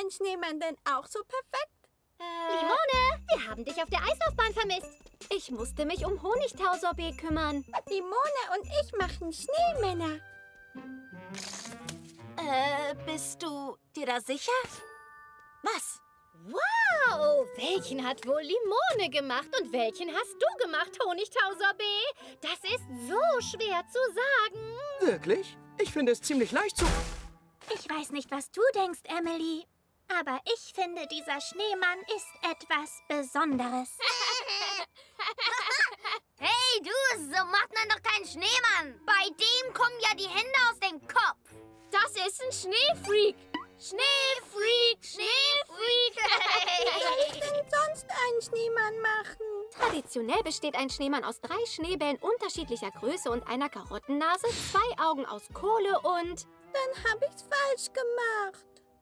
dein Schneemann denn auch so perfekt? Limone, wir haben dich auf der Eislaufbahn vermisst. Ich musste mich um Honigtau-Sorbet kümmern. Limone und ich machen Schneemänner. Bist du dir da sicher? Was? Wow, welchen hat wohl Limone gemacht und welchen hast du gemacht, Honigtau-Sorbet? Das ist so schwer zu sagen. Wirklich? Ich finde es ziemlich leicht zu... Ich weiß nicht, was du denkst, Emily. Aber ich finde, dieser Schneemann ist etwas Besonderes. Hey, du, so macht man doch keinen Schneemann. Bei dem kommen ja die Hände aus dem Kopf. Das ist ein Schneefreak. Schneefreak, Schneefreak. Wie soll ich denn sonst einen Schneemann machen? Traditionell besteht ein Schneemann aus 3 Schneebällen unterschiedlicher Größe und einer Karottennase, 2 Augen aus Kohle und... Dann habe ich's falsch gemacht.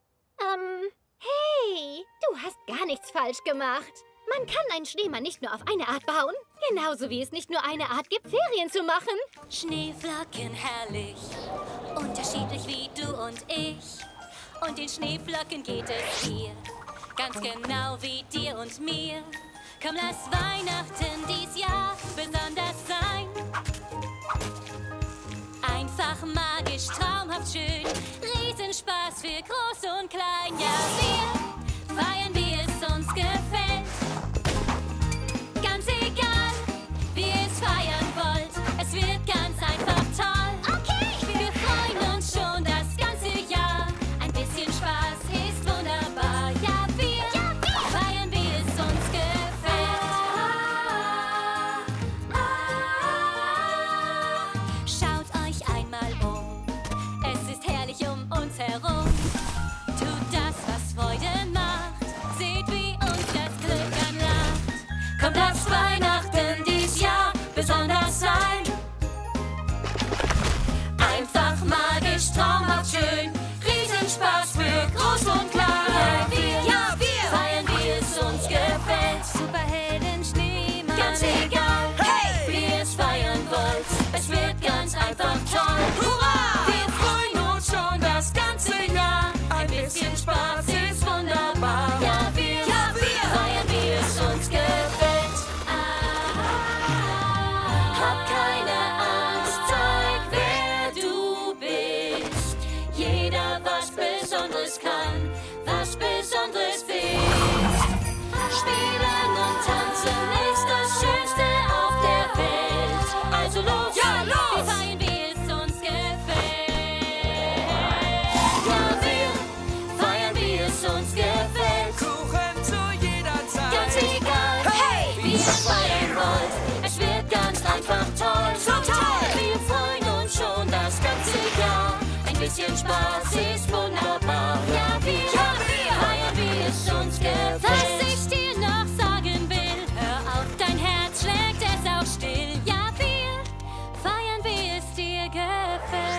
Hey, du hast gar nichts falsch gemacht. Man kann einen Schneemann nicht nur auf eine Art bauen, genauso wie es nicht nur eine Art gibt, Ferien zu machen. Schneeflocken herrlich, unterschiedlich wie du und ich. Und den Schneeflocken geht es hier, ganz genau wie dir und mir. Komm, lass Weihnachten dies Jahr besonders sein. Einfach magisch, traumhaft schön, Riesenspaß für groß und klein. Ja, wir feiern, wie es uns gefällt. Ganz egal, wie ihr es feiern wollt, es wird ganz einfach toll. Okay! Wir freuen uns schon das ganze Jahr, ein bisschen Spaß ist wunderbar. Ja, wir feiern, wie es uns gefällt. Schaut euch einmal um, es ist herrlich um uns herum. Tut das, was Freude macht, seht, wie uns das Glück anlacht. Kommt, lasst Weihnachten dies Jahr besonders sein. Einfach magisch, traumhaft schön, Riesenspaß für groß und klein. Wir feiern, wie es uns gefällt. Superhelden, Schneemann, ganz egal, hey, wie ihr es feiern wollt, es wird ganz einfach toll. Hurra! Wir freuen uns schon das ganze Jahr, ein bisschen Spaß ist wunderbar. Ja, wir feiern, wie es uns gefällt. Hab keine Angst, zeig, wer du bist. Jeder was Besonderes kann, was Besonderes ist. Spielen und tanzen ist das Schönste auf der Welt. Also los, ja, los! Wir feiern, wie es uns gefällt. Ja, wir feiern, wie es uns gefällt. Kuchen zu jeder Zeit. Ganz egal, hey, wie ihr es feiern wollt, es wird ganz einfach toll. So toll! Wir freuen uns schon das ganze Jahr, ein bisschen Spaß ist wunderbar. Ja, wir feiern, wie es uns gefällt. Was ich dir noch sagen will, hör auf, dein Herz schlägt es auch still. Ja, wir feiern, wie es dir gefällt.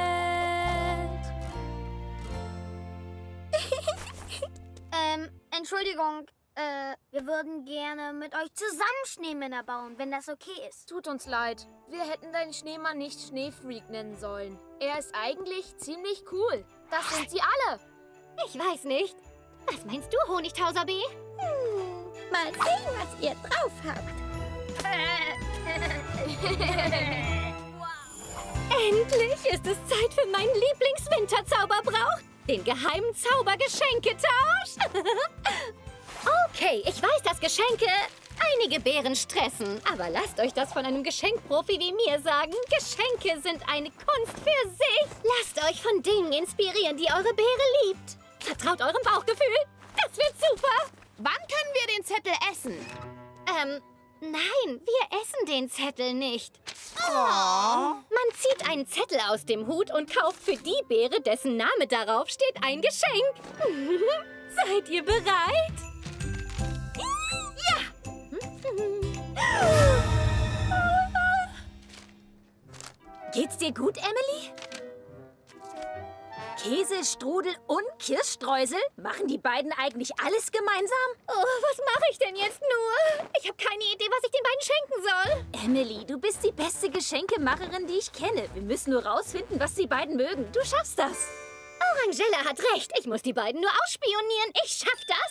Entschuldigung, wir würden gerne mit euch zusammen Schneemänner bauen, wenn das okay ist. Tut uns leid. Wir hätten deinen Schneemann nicht Schneefreak nennen sollen. Er ist eigentlich ziemlich cool. Das sind sie alle. Ich weiß nicht. Was meinst du, Honigtau-Sorbet? Mal sehen, was ihr drauf habt. Endlich ist es Zeit für meinen Lieblingswinterzauberbrauch, den geheimen Zaubergeschenketausch. Okay, ich weiß, dass Geschenke einige Bären stressen, aber lasst euch das von einem Geschenkprofi wie mir sagen. Geschenke sind eine Kunst für sich. Lasst euch von Dingen inspirieren, die eure Beere liebt. Vertraut eurem Bauchgefühl. Das wird super. Wann können wir den Zettel essen? Nein, wir essen den Zettel nicht. Oh. Man zieht einen Zettel aus dem Hut und kauft für die Beere, dessen Name darauf steht, ein Geschenk. Seid ihr bereit? Ja! Geht's dir gut, Emily? Käse, Strudel und Kirschstreusel? Machen die beiden eigentlich alles gemeinsam? Oh, was mache ich denn jetzt nur? Ich habe keine Idee, was ich den beiden schenken soll. Emily, du bist die beste Geschenkemacherin, die ich kenne. Wir müssen nur rausfinden, was die beiden mögen. Du schaffst das. Orangella hat recht. Ich muss die beiden nur ausspionieren. Ich schaff das.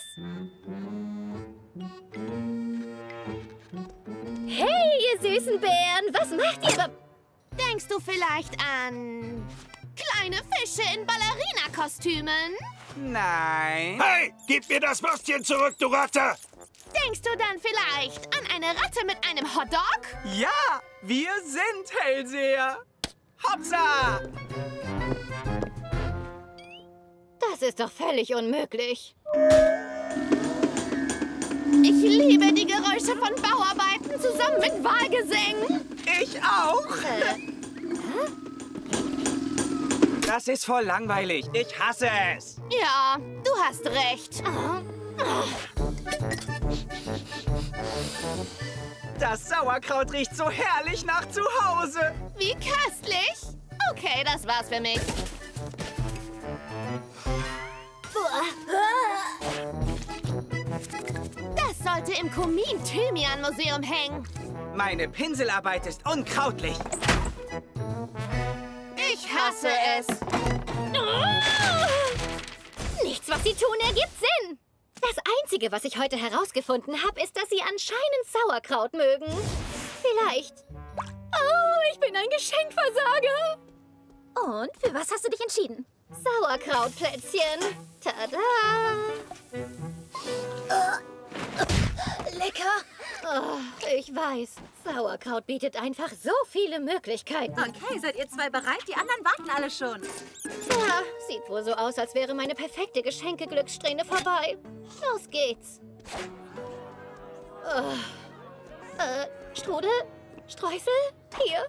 Hey, ihr süßen Bären. Was macht ihr? Denkst du vielleicht an kleine Fische in Ballerina-Kostümen? Nein. Hey, gib mir das Würstchen zurück, du Ratte! Denkst du dann vielleicht an eine Ratte mit einem Hotdog? Ja, wir sind Hellseher. Hopsa! Das ist doch völlig unmöglich. Ich liebe die Geräusche von Bauarbeiten zusammen mit Wahlgesängen. Ich auch. Das ist voll langweilig. Ich hasse es. Ja, du hast recht. Das Sauerkraut riecht so herrlich nach zu Hause. Wie köstlich. Okay, das war's für mich. Das sollte im Kumin-Thymian-Museum hängen. Meine Pinselarbeit ist unkrautlich. Ich hasse es. Nichts, was sie tun, ergibt Sinn. Das Einzige, was ich heute herausgefunden habe, ist, dass sie anscheinend Sauerkraut mögen. Vielleicht. Oh, ich bin ein Geschenkversager. Und für was hast du dich entschieden? Sauerkrautplätzchen. Tada! Lecker. Oh, ich weiß. Sauerkraut bietet einfach so viele Möglichkeiten. Okay, seid ihr zwei bereit? Die anderen warten alle schon. Ja, sieht wohl so aus, als wäre meine perfekte Geschenke-Glückssträhne vorbei. Los geht's. Strudel? Streusel? Hier?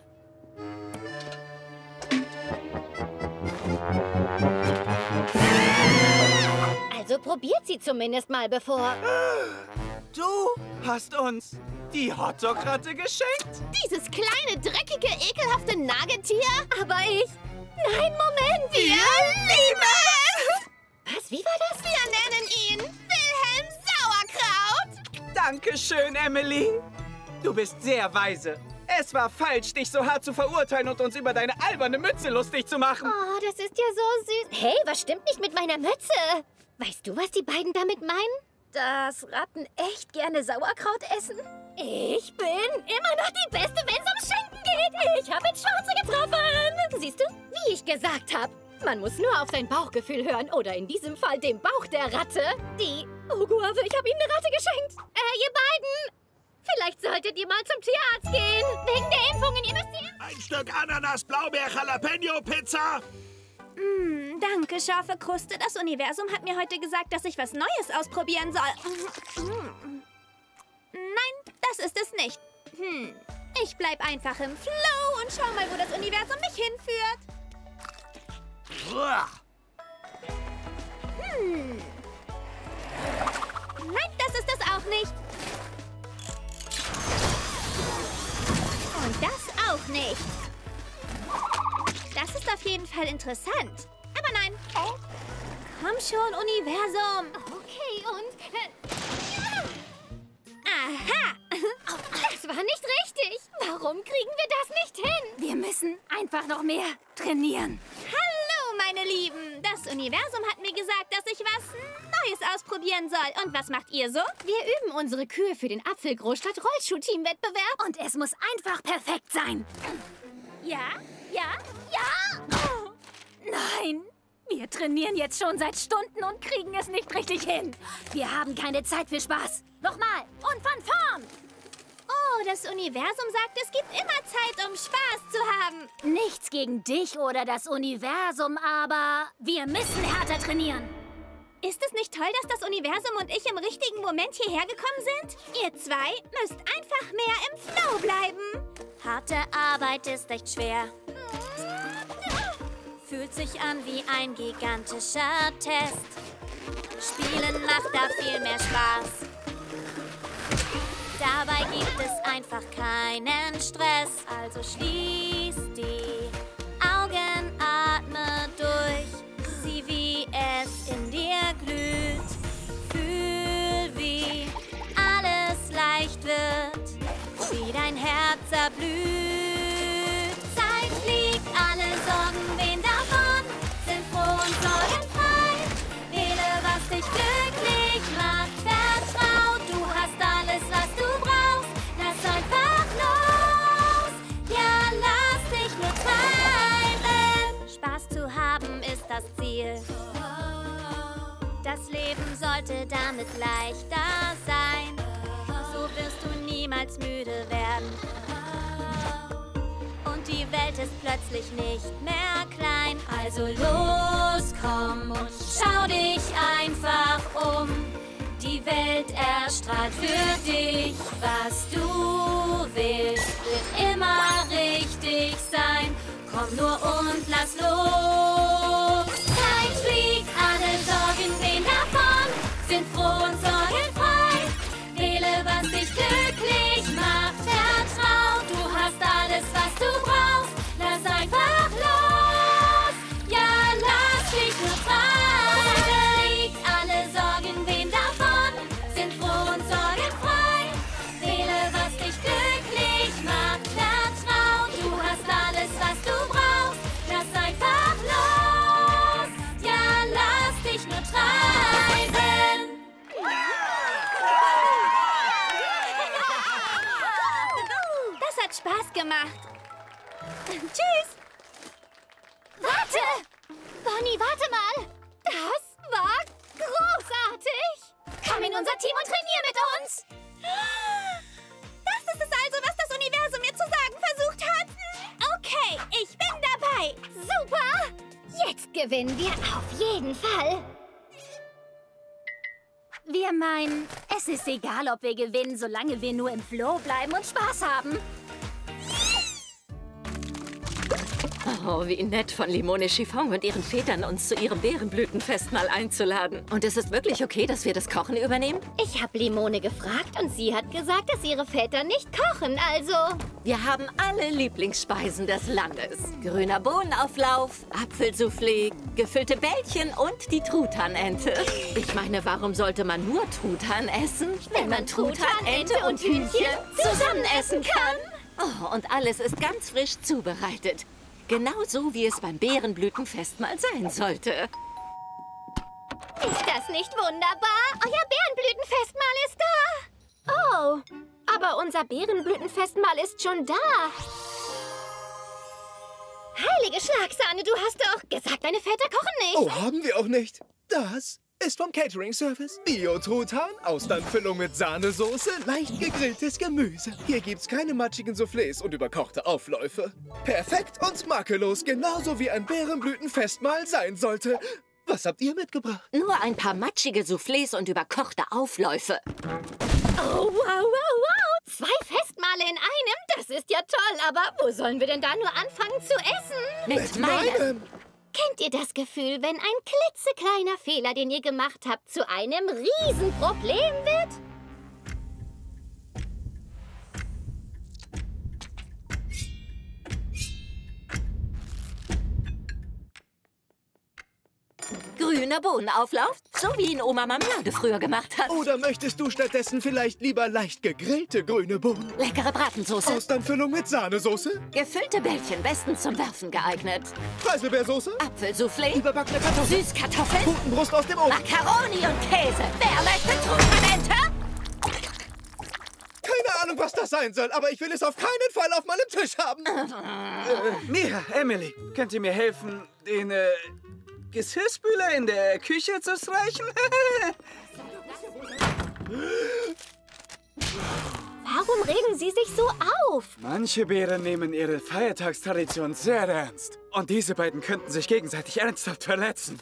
Also probiert sie zumindest mal, bevor... Du hast uns die Hotdog-Ratte geschenkt? Dieses kleine, dreckige, ekelhafte Nagetier? Aber ich... Nein, Moment! Wir lieben es! Was? Wie war das? Wir nennen ihn Wilhelm Sauerkraut! Dankeschön, Emily. Du bist sehr weise. Es war falsch, dich so hart zu verurteilen und uns über deine alberne Mütze lustig zu machen. Oh, das ist ja so süß. Hey, was stimmt nicht mit meiner Mütze? Weißt du, was die beiden damit meinen? Dass Ratten echt gerne Sauerkraut essen? Ich bin immer noch die Beste, wenn es ums Schenken geht. Ich habe ins Schwarze getroffen. Siehst du, wie ich gesagt habe, man muss nur auf sein Bauchgefühl hören. Oder in diesem Fall dem Bauch der Ratte. Oh, Guave, ich habe Ihnen eine Ratte geschenkt. Ihr beiden, vielleicht solltet ihr mal zum Tierarzt gehen. Wegen der Impfungen, ihr müsst sie... Ein Stück Ananas, Blaubeer, Jalapeno, Pizza. Danke, scharfe Kruste. Das Universum hat mir heute gesagt, dass ich was Neues ausprobieren soll. Nein, das ist es nicht. Ich bleib einfach im Flow und schau mal, wo das Universum mich hinführt. Nein, das ist es auch nicht. Und das auch nicht. Das ist auf jeden Fall interessant. Aber nein. Komm schon, Universum. Okay, und... Aha. Das war nicht richtig. Warum kriegen wir das nicht hin? Wir müssen einfach noch mehr trainieren. Hallo, meine Lieben. Das Universum hat mir gesagt, dass ich was Neues ausprobieren soll. Und was macht ihr so? Wir üben unsere Kühe für den Apfelgroßstadt-Rollschuh-Team-Wettbewerb. Und es muss einfach perfekt sein. Ja, ja, Ja! Oh. Nein! Wir trainieren jetzt schon seit Stunden und kriegen es nicht richtig hin. Wir haben keine Zeit für Spaß. Nochmal und von vorn! Oh, das Universum sagt, es gibt immer Zeit, um Spaß zu haben. Nichts gegen dich oder das Universum, aber wir müssen härter trainieren. Ist es nicht toll, dass das Universum und ich im richtigen Moment hierher gekommen sind? Ihr zwei müsst einfach mehr im Flow bleiben. Harte Arbeit ist echt schwer. Fühlt sich an wie ein gigantischer Test. Spielen macht da viel mehr Spaß. Dabei gibt es einfach keinen Stress. Also schließ die Augen, atme durch. Sieh, wie es in dir glüht. Fühl, wie alles leicht wird. Wie dein Herz erblüht. Zeit fliegt, alle Sorgen wehen davon. Sind froh und sorgenfrei. Ziel. Das Leben sollte damit leichter sein. So wirst du niemals müde werden. Und die Welt ist plötzlich nicht mehr klein. Also los, komm und schau dich einfach um. Die Welt erstrahlt für dich. Was du willst, wird immer richtig sein. Komm nur und lass los. Zeit fliegt, alle Sorgen wehen davon. Sind froh und sorgenfrei. Wähle, was dich glücklich macht. Vertrau, du hast alles, was du brauchst. Lass einfach los. Ja, lass dich nur frei. Zeit fliegt, alle Sorgen wehen davon. Sind froh und sorgenfrei. Wähle, was dich glücklich macht. Vertrau, du hast alles, was du brauchst. Lass einfach los. Ja, lass dich nur treiben. Das hat Spaß gemacht. Tschüss. Warte! Bonnie, warte mal. Das war großartig. Komm in unser Team und trainier mit uns. Das ist es also, was das Universum mir zu sagen versucht hat. Okay, ich bin dabei. Super. Jetzt gewinnen wir auf jeden Fall. Wir meinen, es ist egal, ob wir gewinnen, solange wir nur im Flow bleiben und Spaß haben. Oh, wie nett von Limone Chiffon und ihren Vätern, uns zu ihrem Beerenblütenfestmahl einzuladen. Und ist es wirklich okay, dass wir das Kochen übernehmen? Ich habe Limone gefragt und sie hat gesagt, dass ihre Väter nicht kochen, also... Wir haben alle Lieblingsspeisen des Landes. Grüner Bohnenauflauf, Apfelsoufflé, gefüllte Bällchen und die Truthahnente. Ich meine, warum sollte man nur Truthahn essen, wenn man Truthahn, Ente und Hühnchen zusammen essen kann? Oh, und alles ist ganz frisch zubereitet. Genauso wie es beim Beerenblütenfestmahl sein sollte. Ist das nicht wunderbar? Euer Beerenblütenfestmahl ist da. Oh, aber unser Beerenblütenfestmahl ist schon da. Heilige Schlagsahne, du hast doch gesagt, deine Väter kochen nicht. Oh, haben wir auch nicht. Das ist vom Catering-Service. Bio-Truthahn, Austernfüllung mit Sahnesoße, leicht gegrilltes Gemüse. Hier gibt's keine matschigen Soufflés und überkochte Aufläufe. Perfekt und makellos, genauso wie ein Beerenblütenfestmahl sein sollte. Was habt ihr mitgebracht? Nur ein paar matschige Soufflés und überkochte Aufläufe. Oh, wow, wow, wow. 2 Festmale in einem? Das ist ja toll, aber wo sollen wir denn da nur anfangen zu essen? Mit meinem. Kennt ihr das Gefühl, wenn ein klitzekleiner Fehler, den ihr gemacht habt, zu einem Riesenproblem wird? Grüner Bohnenauflauf, so wie ihn Oma Marmelade früher gemacht hat. Oder möchtest du stattdessen vielleicht lieber leicht gegrillte grüne Bohnen? Leckere Bratensoße. Austernfüllung mit Sahnesoße? Gefüllte Bällchen, bestens zum Werfen geeignet. Preiselbeersoße? Apfelsoufflé. Überbackene Kartoffeln? Süßkartoffeln. Putenbrust aus dem Ofen? Macaroni und Käse. Wer möchte Truthahnente? Keine Ahnung, was das sein soll, aber ich will es auf keinen Fall auf meinem Tisch haben. Mia, Emily, könnt ihr mir helfen, den Geschirrspüler in der Küche zu streichen? Warum regen Sie sich so auf? Manche Bären nehmen ihre Feiertagstradition sehr ernst. Und diese beiden könnten sich gegenseitig ernsthaft verletzen.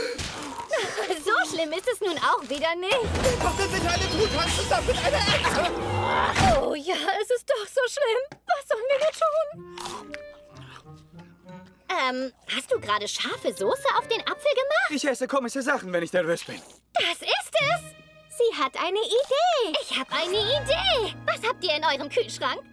So schlimm ist es nun auch wieder nicht. Macht bitte eine Truthahn zusammen mit einer Ente. Oh ja, es ist doch so schlimm. Was sollen wir nur tun? Hast du gerade scharfe Soße auf den Apfel gemacht? Ich esse komische Sachen, wenn ich nervös bin. Das ist es. Sie hat eine Idee. Ich habe eine Idee. Was habt ihr in eurem Kühlschrank?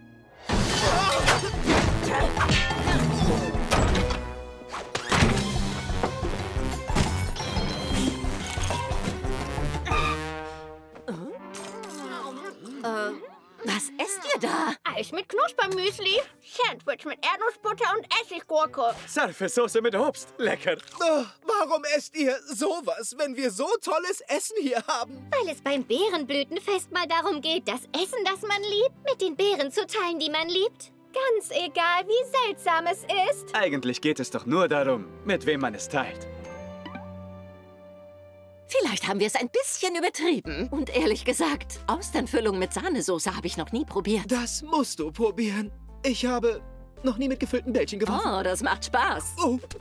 Was esst ihr da? Eis mit Knuspermüsli, Sandwich mit Erdnussbutter und Essiggurke. Scharfe Soße mit Obst. Lecker. Oh, warum esst ihr sowas, wenn wir so tolles Essen hier haben? Weil es beim Beerenblütenfest mal darum geht, das Essen, das man liebt, mit den Beeren zu teilen, die man liebt. Ganz egal, wie seltsam es ist. Eigentlich geht es doch nur darum, mit wem man es teilt. Vielleicht haben wir es ein bisschen übertrieben. Und ehrlich gesagt, Austernfüllung mit Sahnesoße habe ich noch nie probiert. Das musst du probieren. Ich habe noch nie mit gefüllten Bällchen geworfen. Oh, das macht Spaß.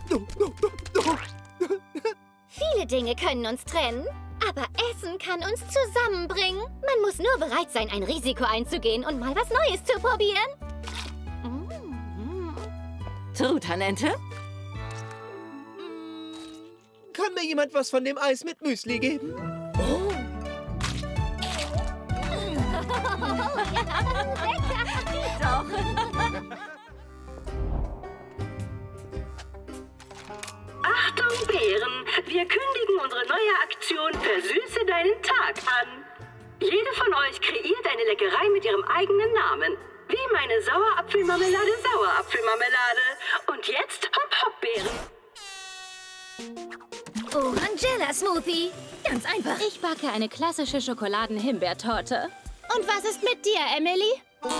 Viele Dinge können uns trennen, aber Essen kann uns zusammenbringen. Man muss nur bereit sein, ein Risiko einzugehen und mal was Neues zu probieren. Truthanente? Kann mir jemand was von dem Eis mit Müsli geben? Achtung, Bären! Wir kündigen unsere neue Aktion Versüße deinen Tag an. Jede von euch kreiert eine Leckerei mit ihrem eigenen Namen. Wie meine Sauerapfelmarmelade, Sauerapfelmarmelade. Und jetzt Hop-Hop-Beeren. Orangella-Smoothie. Ganz einfach. Ich backe eine klassische Schokoladen-Himbeertorte. Und was ist mit dir, Emily?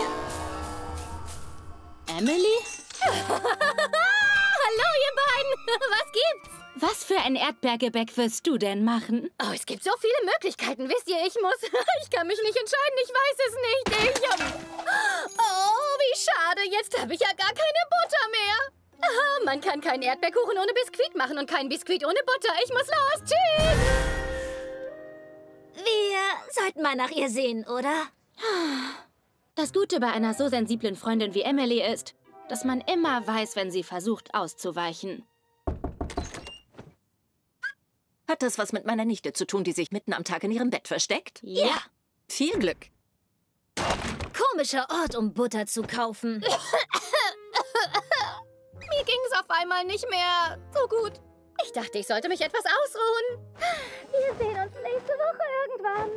Emily? Hallo, ihr beiden. Was gibt's? Was für ein Erdbeergebäck wirst du denn machen? Oh, es gibt so viele Möglichkeiten. Wisst ihr, ich kann mich nicht entscheiden. Ich weiß es nicht. Oh, wie schade. Jetzt habe ich ja gar keine Butter mehr. Aha, man kann keinen Erdbeerkuchen ohne Biskuit machen und keinen Biskuit ohne Butter. Ich muss los. Tschüss. Wir sollten mal nach ihr sehen, oder? Das Gute bei einer so sensiblen Freundin wie Emily ist, dass man immer weiß, wenn sie versucht, auszuweichen. Hat das was mit meiner Nichte zu tun, die sich mitten am Tag in ihrem Bett versteckt? Ja. Viel Glück. Komischer Ort, um Butter zu kaufen. Mir ging es auf einmal nicht mehr so gut. Ich dachte, ich sollte mich etwas ausruhen. Wir sehen uns nächste Woche irgendwann.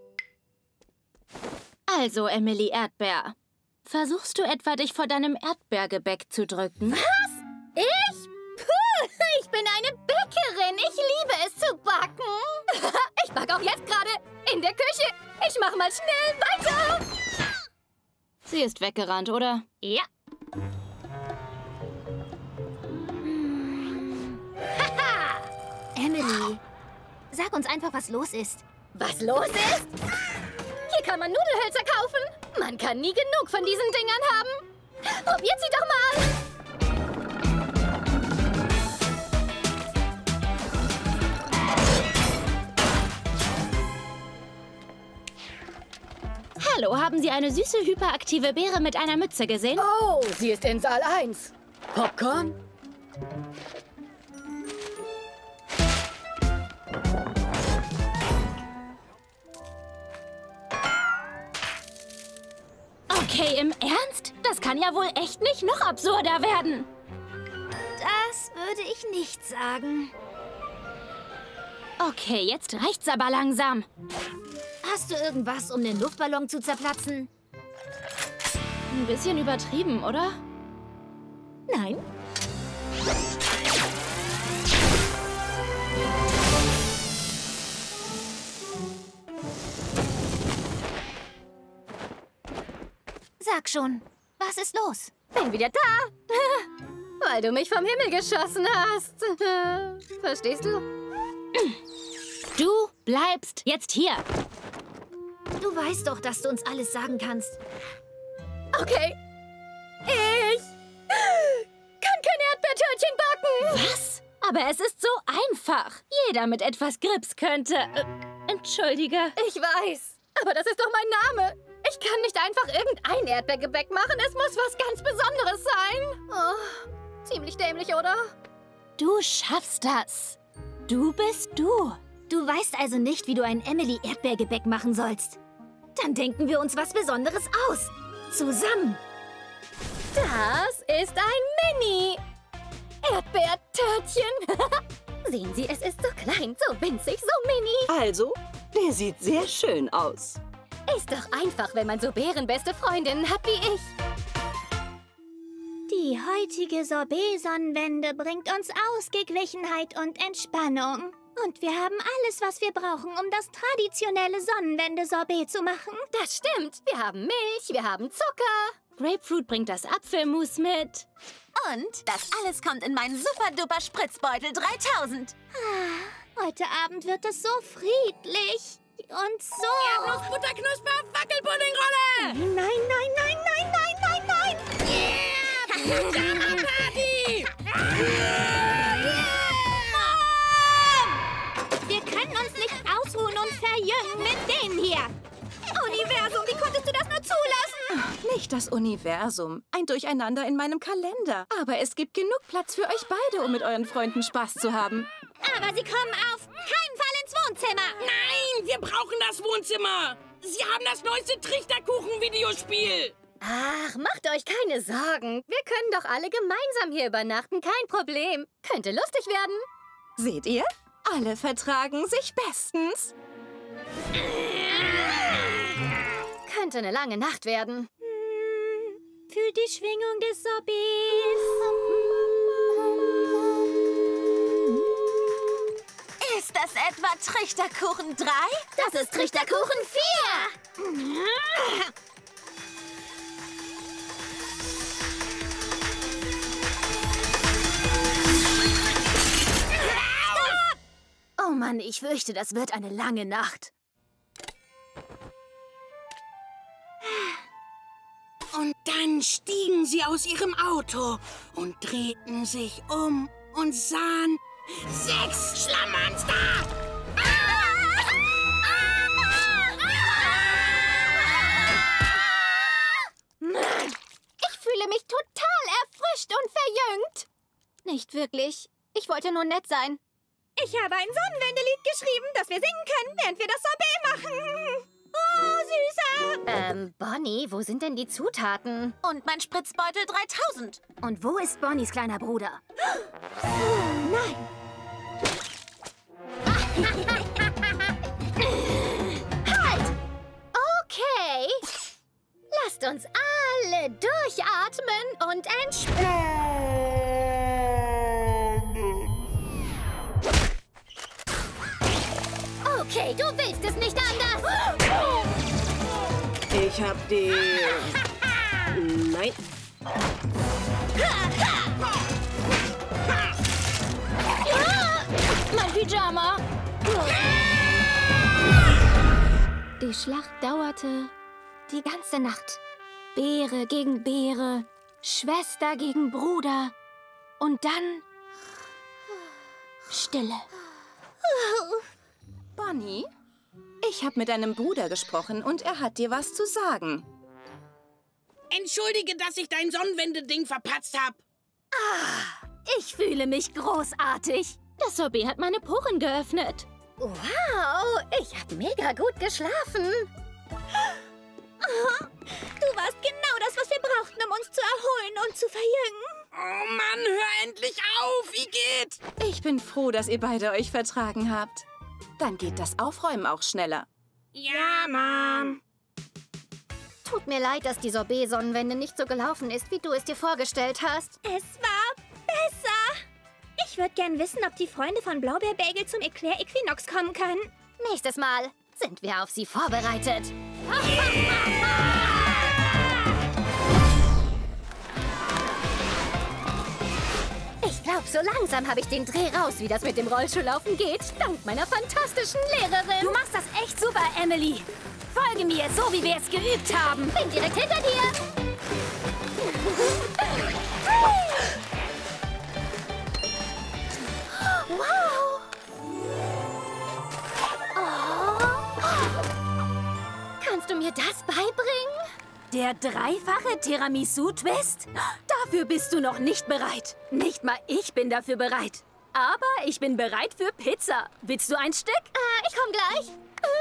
Also, Emily Erdbeer, versuchst du etwa, dich vor deinem Erdbeergebäck zu drücken? Was? Ich? Puh, ich bin eine Bäckerin. Ich liebe es zu backen. Ich backe auch jetzt gerade in der Küche. Ich mache mal schnell weiter. Sie ist weggerannt, oder? Ja. Haha! Emily, sag uns einfach, was los ist. Was los ist? Hier kann man Nudelhölzer kaufen. Man kann nie genug von diesen Dingern haben. Probiert sie doch mal. Hallo, haben Sie eine süße, hyperaktive Beere mit einer Mütze gesehen? Oh, sie ist in Saal 1. Popcorn? Okay, im Ernst? Das kann ja wohl echt nicht noch absurder werden. Das würde ich nicht sagen. Okay, jetzt reicht's aber langsam. Hast du irgendwas, um den Luftballon zu zerplatzen? Ein bisschen übertrieben, oder? Nein. Sag schon, was ist los? Bin wieder da. Weil du mich vom Himmel geschossen hast. Verstehst du? Du bleibst jetzt hier. Du weißt doch, dass du uns alles sagen kannst. Okay. Ich kann kein Erdbeertörtchen backen. Was? Aber es ist so einfach. Jeder mit etwas Grips könnte... entschuldige. Ich weiß. Aber das ist doch mein Name. Ich kann nicht einfach irgendein Erdbeergebäck machen. Es muss was ganz Besonderes sein. Oh, ziemlich dämlich, oder? Du schaffst das. Du bist du. Du weißt also nicht, wie du ein Emily-Erdbeergebäck machen sollst. Dann denken wir uns was Besonderes aus. Zusammen. Das ist ein Mini-Erdbeertörtchen. Sehen Sie, es ist so klein, so winzig, so mini. Also, der sieht sehr schön aus. Ist doch einfach, wenn man so bärenbeste Freundinnen hat wie ich. Die heutige Sorbet-Sonnenwende bringt uns Ausgeglichenheit und Entspannung. Und wir haben alles, was wir brauchen, um das traditionelle Sonnenwende-Sorbet zu machen. Das stimmt. Wir haben Milch, wir haben Zucker. Grapefruit bringt das Apfelmus mit. Und das alles kommt in meinen super-duper Spritzbeutel 3000. Heute Abend wird es so friedlich und so... Erdnussbutterknusper, Wackelpuddingrolle! Nein, nein, nein, nein, nein, nein, nein! Pyjama-Party! Wir können uns nicht ausruhen und verjüngen mit denen hier. Universum, wie konntest du das nur zulassen? Nicht das Universum. Ein Durcheinander in meinem Kalender. Aber es gibt genug Platz für euch beide, um mit euren Freunden Spaß zu haben. Aber sie kommen auf keinen Fall ins Wohnzimmer. Nein, wir brauchen das Wohnzimmer. Sie haben das neueste Trichterkuchen-Videospiel. Ach, macht euch keine Sorgen. Wir können doch alle gemeinsam hier übernachten. Kein Problem. Könnte lustig werden. Seht ihr? Alle vertragen sich bestens. Könnte eine lange Nacht werden. Fühlt die Schwingung des Sorbets. Ist das etwa Trichterkuchen 3? Das ist Trichterkuchen 4. Oh Mann, ich fürchte, das wird eine lange Nacht. Und dann stiegen sie aus ihrem Auto und drehten sich um und sahen 6 Schlammmonster! Ich fühle mich total erfrischt und verjüngt. Nicht wirklich. Ich wollte nur nett sein. Ich habe ein Sonnenwendelied geschrieben, das wir singen können, während wir das Sorbet machen. Oh, Süßer! Bonnie, wo sind denn die Zutaten? Und mein Spritzbeutel 3000. Und wo ist Bonnies kleiner Bruder? Nein! Halt! Okay. Lasst uns alle durchatmen und entspannen. Okay, du willst es nicht anders. Ich hab die... Nein. Mein Pyjama. Die Schlacht dauerte die ganze Nacht. Beere gegen Beere, Schwester gegen Bruder und dann Stille. Bonnie, ich habe mit deinem Bruder gesprochen und er hat dir was zu sagen. Entschuldige, dass ich dein Sonnenwende-Ding verpatzt hab. Ich fühle mich großartig. Das Sorbet hat meine Poren geöffnet. Wow, ich habe mega gut geschlafen. Du warst genau das, was wir brauchten, um uns zu erholen und zu verjüngen. Oh Mann, hör endlich auf! Wie geht? Ich bin froh, dass ihr beide euch vertragen habt. Dann geht das Aufräumen auch schneller. Ja, Mom. Tut mir leid, dass die Sorbet-Sonnenwende nicht so gelaufen ist, wie du es dir vorgestellt hast. Es war besser. Ich würde gern wissen, ob die Freunde von Blaubeerbagel zum Eclair-Equinox kommen können. Nächstes Mal sind wir auf sie vorbereitet. Ich glaube, so langsam habe ich den Dreh raus, wie das mit dem Rollschuhlaufen geht, dank meiner fantastischen Lehrerin. Du machst das echt super, Emily. Folge mir, so wie wir es geübt haben. Bin direkt hinter dir. Wow. Kannst du mir das beibringen? Der dreifache Tiramisu-Twist? Dafür bist du noch nicht bereit. Nicht mal ich bin dafür bereit. Aber ich bin bereit für Pizza. Willst du ein Stück? Ich komm gleich.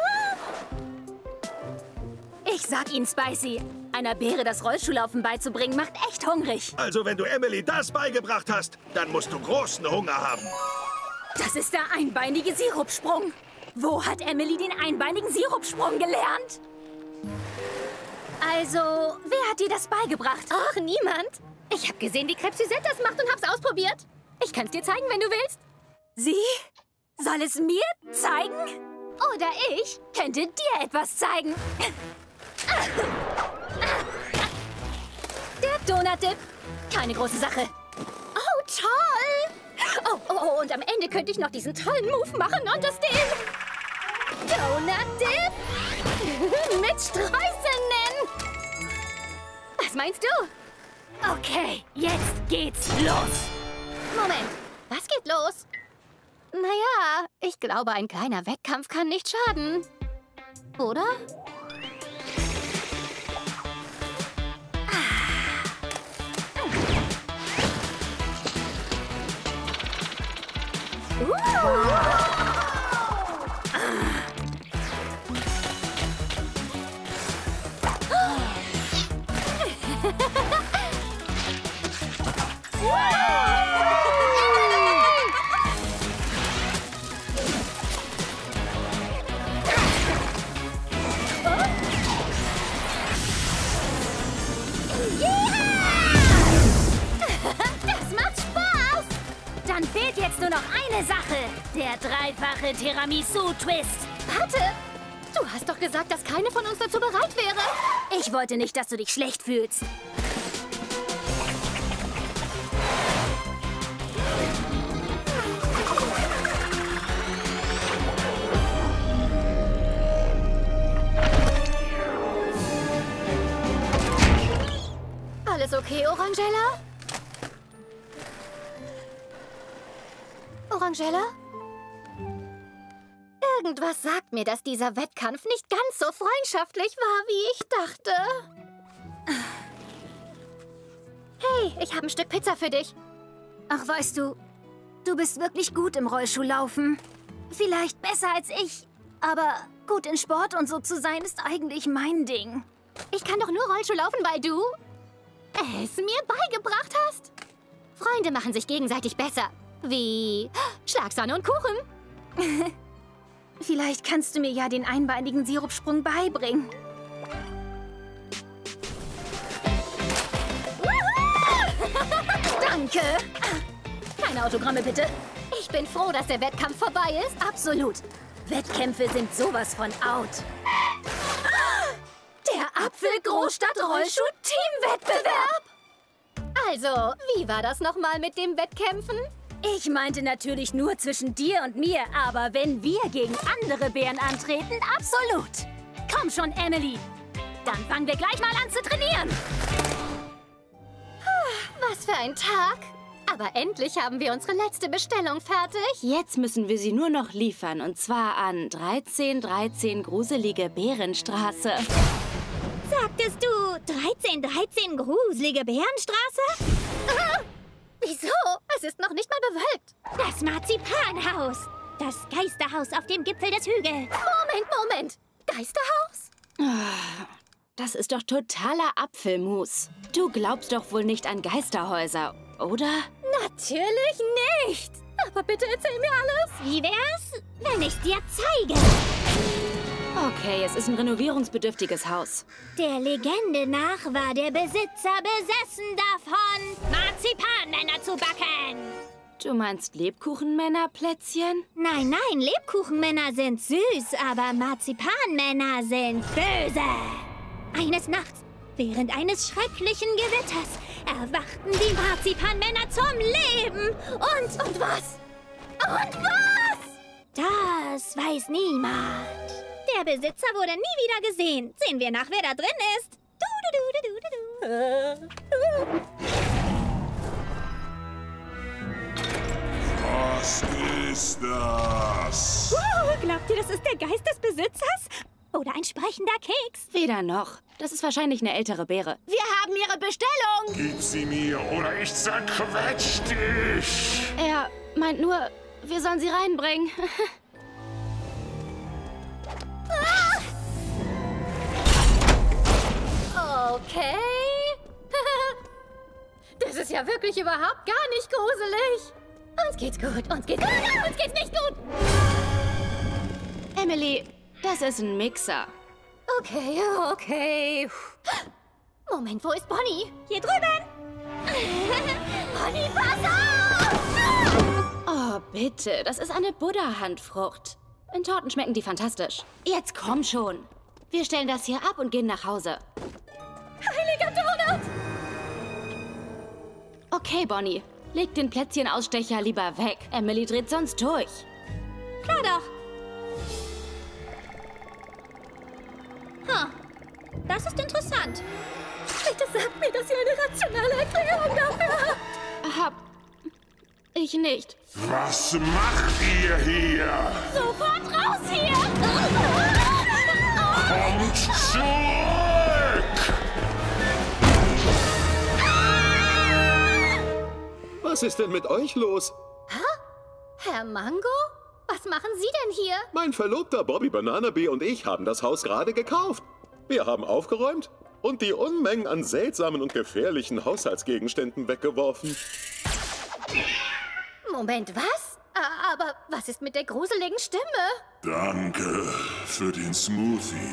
Ich sag Ihnen, Spicy, einer Beere das Rollschuhlaufen beizubringen, macht echt hungrig. Also wenn du Emily das beigebracht hast, dann musst du großen Hunger haben. Das ist der einbeinige Sirupsprung. Wo hat Emily den einbeinigen Sirupsprung gelernt? Also, wer hat dir das beigebracht? Ach, niemand. Ich habe gesehen, wie Crêpe Suzette das macht und hab's ausprobiert. Ich kann's dir zeigen, wenn du willst. Sie? Soll es mir zeigen? Oder ich könnte dir etwas zeigen. Der Donut-Dip. Keine große Sache. Oh, toll. Oh, Oh, und am Ende könnte ich noch diesen tollen Move machen und es den Donut Dip mit Streuseln nennen. Was meinst du? Okay, jetzt geht's los. Moment, was geht los? Naja, ich glaube, ein kleiner Wettkampf kann nicht schaden. Oder? Dann fehlt jetzt nur noch eine Sache. Der dreifache Tiramisu-Twist. Warte! Du hast doch gesagt, dass keine von uns dazu bereit wäre. Ich wollte nicht, dass du dich schlecht fühlst. Alles okay, Orangella? Orangella? Irgendwas sagt mir, dass dieser Wettkampf nicht ganz so freundschaftlich war, wie ich dachte. Hey, ich habe ein Stück Pizza für dich. Ach, weißt du, du bist wirklich gut im Rollschuhlaufen. Vielleicht besser als ich, aber gut in Sport und so zu sein, ist eigentlich mein Ding. Ich kann doch nur Rollschuh laufen, weil du es mir beigebracht hast. Freunde machen sich gegenseitig besser. Wie Schlagsahne und Kuchen. Vielleicht kannst du mir ja den einbeinigen Sirupsprung beibringen. Danke. Keine Autogramme, bitte. Ich bin froh, dass der Wettkampf vorbei ist. Absolut. Wettkämpfe sind sowas von out. Der Apfel-Großstadt-Rollschuh-Team-Wettbewerb. Also, wie war das nochmal mit dem Wettkämpfen? Ich meinte natürlich nur zwischen dir und mir, aber wenn wir gegen andere Bären antreten, absolut. Komm schon, Emily. Dann fangen wir gleich mal an zu trainieren. Was für ein Tag. Aber endlich haben wir unsere letzte Bestellung fertig. Jetzt müssen wir sie nur noch liefern, und zwar an 1313 Gruselige Bärenstraße. Sagtest du 1313 Gruselige Bärenstraße? Wieso? Es ist noch nicht mal bewölkt. Das Marzipanhaus. Das Geisterhaus auf dem Gipfel des Hügels. Moment. Geisterhaus? Das ist doch totaler Apfelmus. Du glaubst doch wohl nicht an Geisterhäuser, oder? Natürlich nicht. Aber bitte erzähl mir alles. Wie wär's, wenn ich's dir zeige? Okay, es ist ein renovierungsbedürftiges Haus. Der Legende nach war der Besitzer besessen davon, Marzipanmänner zu backen. Du meinst Lebkuchenmännerplätzchen? Nein, Lebkuchenmänner sind süß, aber Marzipanmänner sind böse. Eines Nachts, während eines schrecklichen Gewitters, erwachten die Marzipanmänner zum Leben. Und was? Und was? Das weiß niemand. Der Besitzer wurde nie wieder gesehen. Sehen wir nach, wer da drin ist. Was ist das? Glaubt ihr, das ist der Geist des Besitzers? Oder ein sprechender Keks? Weder noch. Das ist wahrscheinlich eine ältere Beere. Wir haben Ihre Bestellung. Gib sie mir oder ich zerquetsch dich. Er meint nur, wir sollen sie reinbringen. Okay. Das ist ja wirklich überhaupt gar nicht gruselig. Uns geht's gut, uns geht's nicht gut. Emily, das ist ein Mixer. Okay. Moment, wo ist Bonnie? Hier drüben. Bonnie, pass auf! Oh, bitte, das ist eine Buddha-Handfrucht. In Torten schmecken die fantastisch. Jetzt komm schon. Wir stellen das hier ab und gehen nach Hause. Heiliger Donut! Okay, Bonnie. Leg den Plätzchenausstecher lieber weg. Emily dreht sonst durch. Klar doch. Das ist interessant. Bitte sag mir, dass ihr eine rationale Erklärung dafür habt. Hab ich nicht. Was macht ihr hier? Sofort raus hier! Kommt zurück! Was ist denn mit euch los? Herr Mango? Was machen Sie denn hier? Mein Verlobter Bobby Bananabe und ich haben das Haus gerade gekauft. Wir haben aufgeräumt und die Unmengen an seltsamen und gefährlichen Haushaltsgegenständen weggeworfen. Moment, was? Aber was ist mit der gruseligen Stimme? Danke für den Smoothie.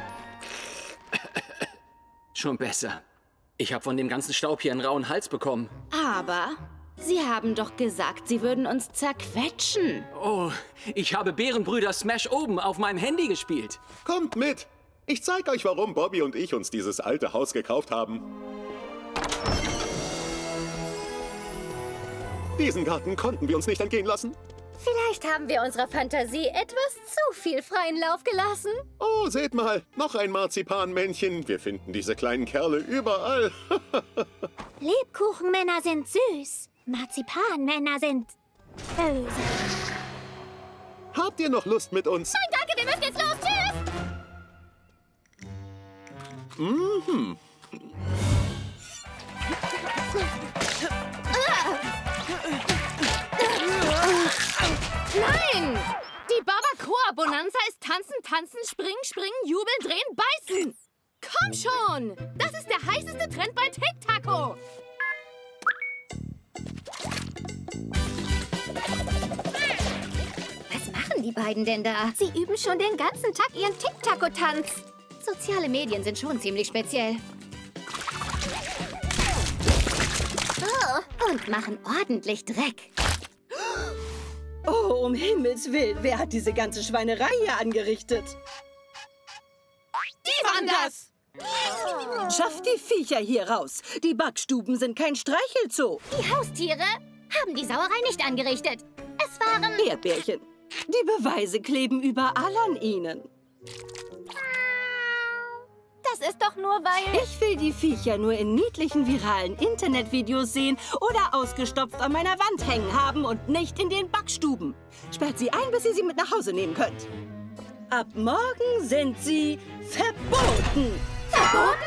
Schon besser. Ich habe von dem ganzen Staub hier einen rauen Hals bekommen. Aber Sie haben doch gesagt, Sie würden uns zerquetschen. Oh, ich habe Bärenbrüder Smash oben auf meinem Handy gespielt. Kommt mit! Ich zeig euch, warum Bobby und ich uns dieses alte Haus gekauft haben. Diesen Garten konnten wir uns nicht entgehen lassen. Vielleicht haben wir unserer Fantasie etwas zu viel freien Lauf gelassen. Oh, seht mal, noch ein Marzipanmännchen. Wir finden diese kleinen Kerle überall. Lebkuchenmänner sind süß. Marzipanmänner sind böse. Habt ihr noch Lust mit uns? Nein, danke, wir müssen jetzt los. Tschüss! Mhm. Nein! Die Barbacoa-Bonanza ist tanzen, tanzen, springen, springen, jubeln, drehen, beißen! Komm schon! Das ist der heißeste Trend bei Tic-Taco! Was machen die beiden denn da? Sie üben schon den ganzen Tag ihren Tic-Taco-Tanz. Soziale Medien sind schon ziemlich speziell. Oh, und machen ordentlich Dreck. Oh, um Himmels Willen, wer hat diese ganze Schweinerei hier angerichtet? Die waren das! Schafft die Viecher hier raus. Die Backstuben sind kein Streichelzoo. Die Haustiere haben die Sauerei nicht angerichtet. Es waren Erdbärchen. Die Beweise kleben überall an ihnen. Das ist doch nur, weil... Ich will die Viecher nur in niedlichen viralen Internetvideos sehen oder ausgestopft an meiner Wand hängen haben und nicht in den Backstuben. Sperrt sie ein, bis ihr sie mit nach Hause nehmen könnt. Ab morgen sind sie verboten. Verboten?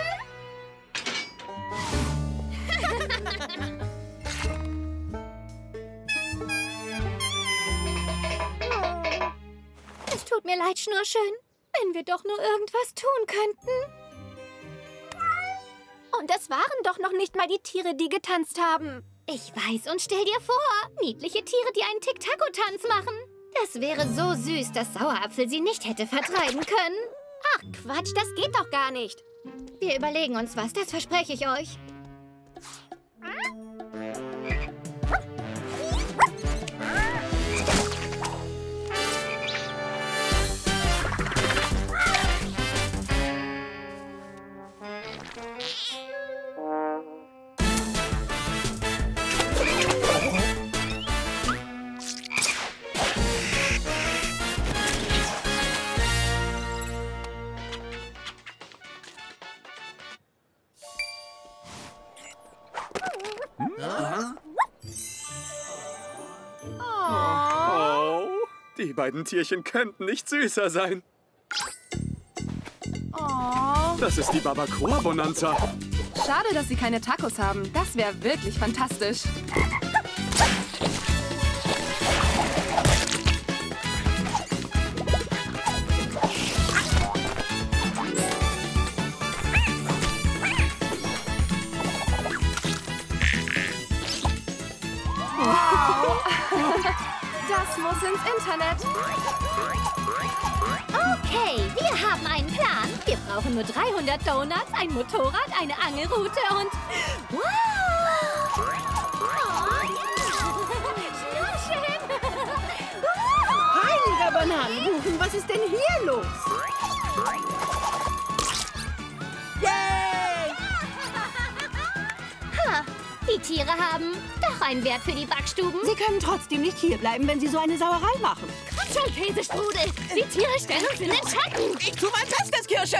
Es tut mir leid, Schnurrschön. Wenn wir doch nur irgendwas tun könnten. Und es waren doch noch nicht mal die Tiere, die getanzt haben. Ich weiß, und stell dir vor, niedliche Tiere, die einen Tic-Taco-Tanz machen. Das wäre so süß, dass Sauerapfel sie nicht hätte vertreiben können. Ach Quatsch, das geht doch gar nicht. Wir überlegen uns was, das verspreche ich euch. Die beiden Tierchen könnten nicht süßer sein. Oh. Das ist die Barbacoa-Bonanza. Schade, dass sie keine Tacos haben. Das wäre wirklich fantastisch. Wow. Das muss ins Internet. Okay, wir haben einen Plan. Wir brauchen nur 300 Donuts, ein Motorrad, eine Angelrute und... Wow! Heiliger Bananenkuchen, was ist denn hier los? Yay! Ha, die Tiere haben doch einen Wert für die Backstuben. Sie können trotzdem nicht hierbleiben, wenn Sie so eine Sauerei machen. Komm schon, Käsestrudel. Die Tiere stellen uns in den Schatten. Ich tu mein Bestes, Kirsche.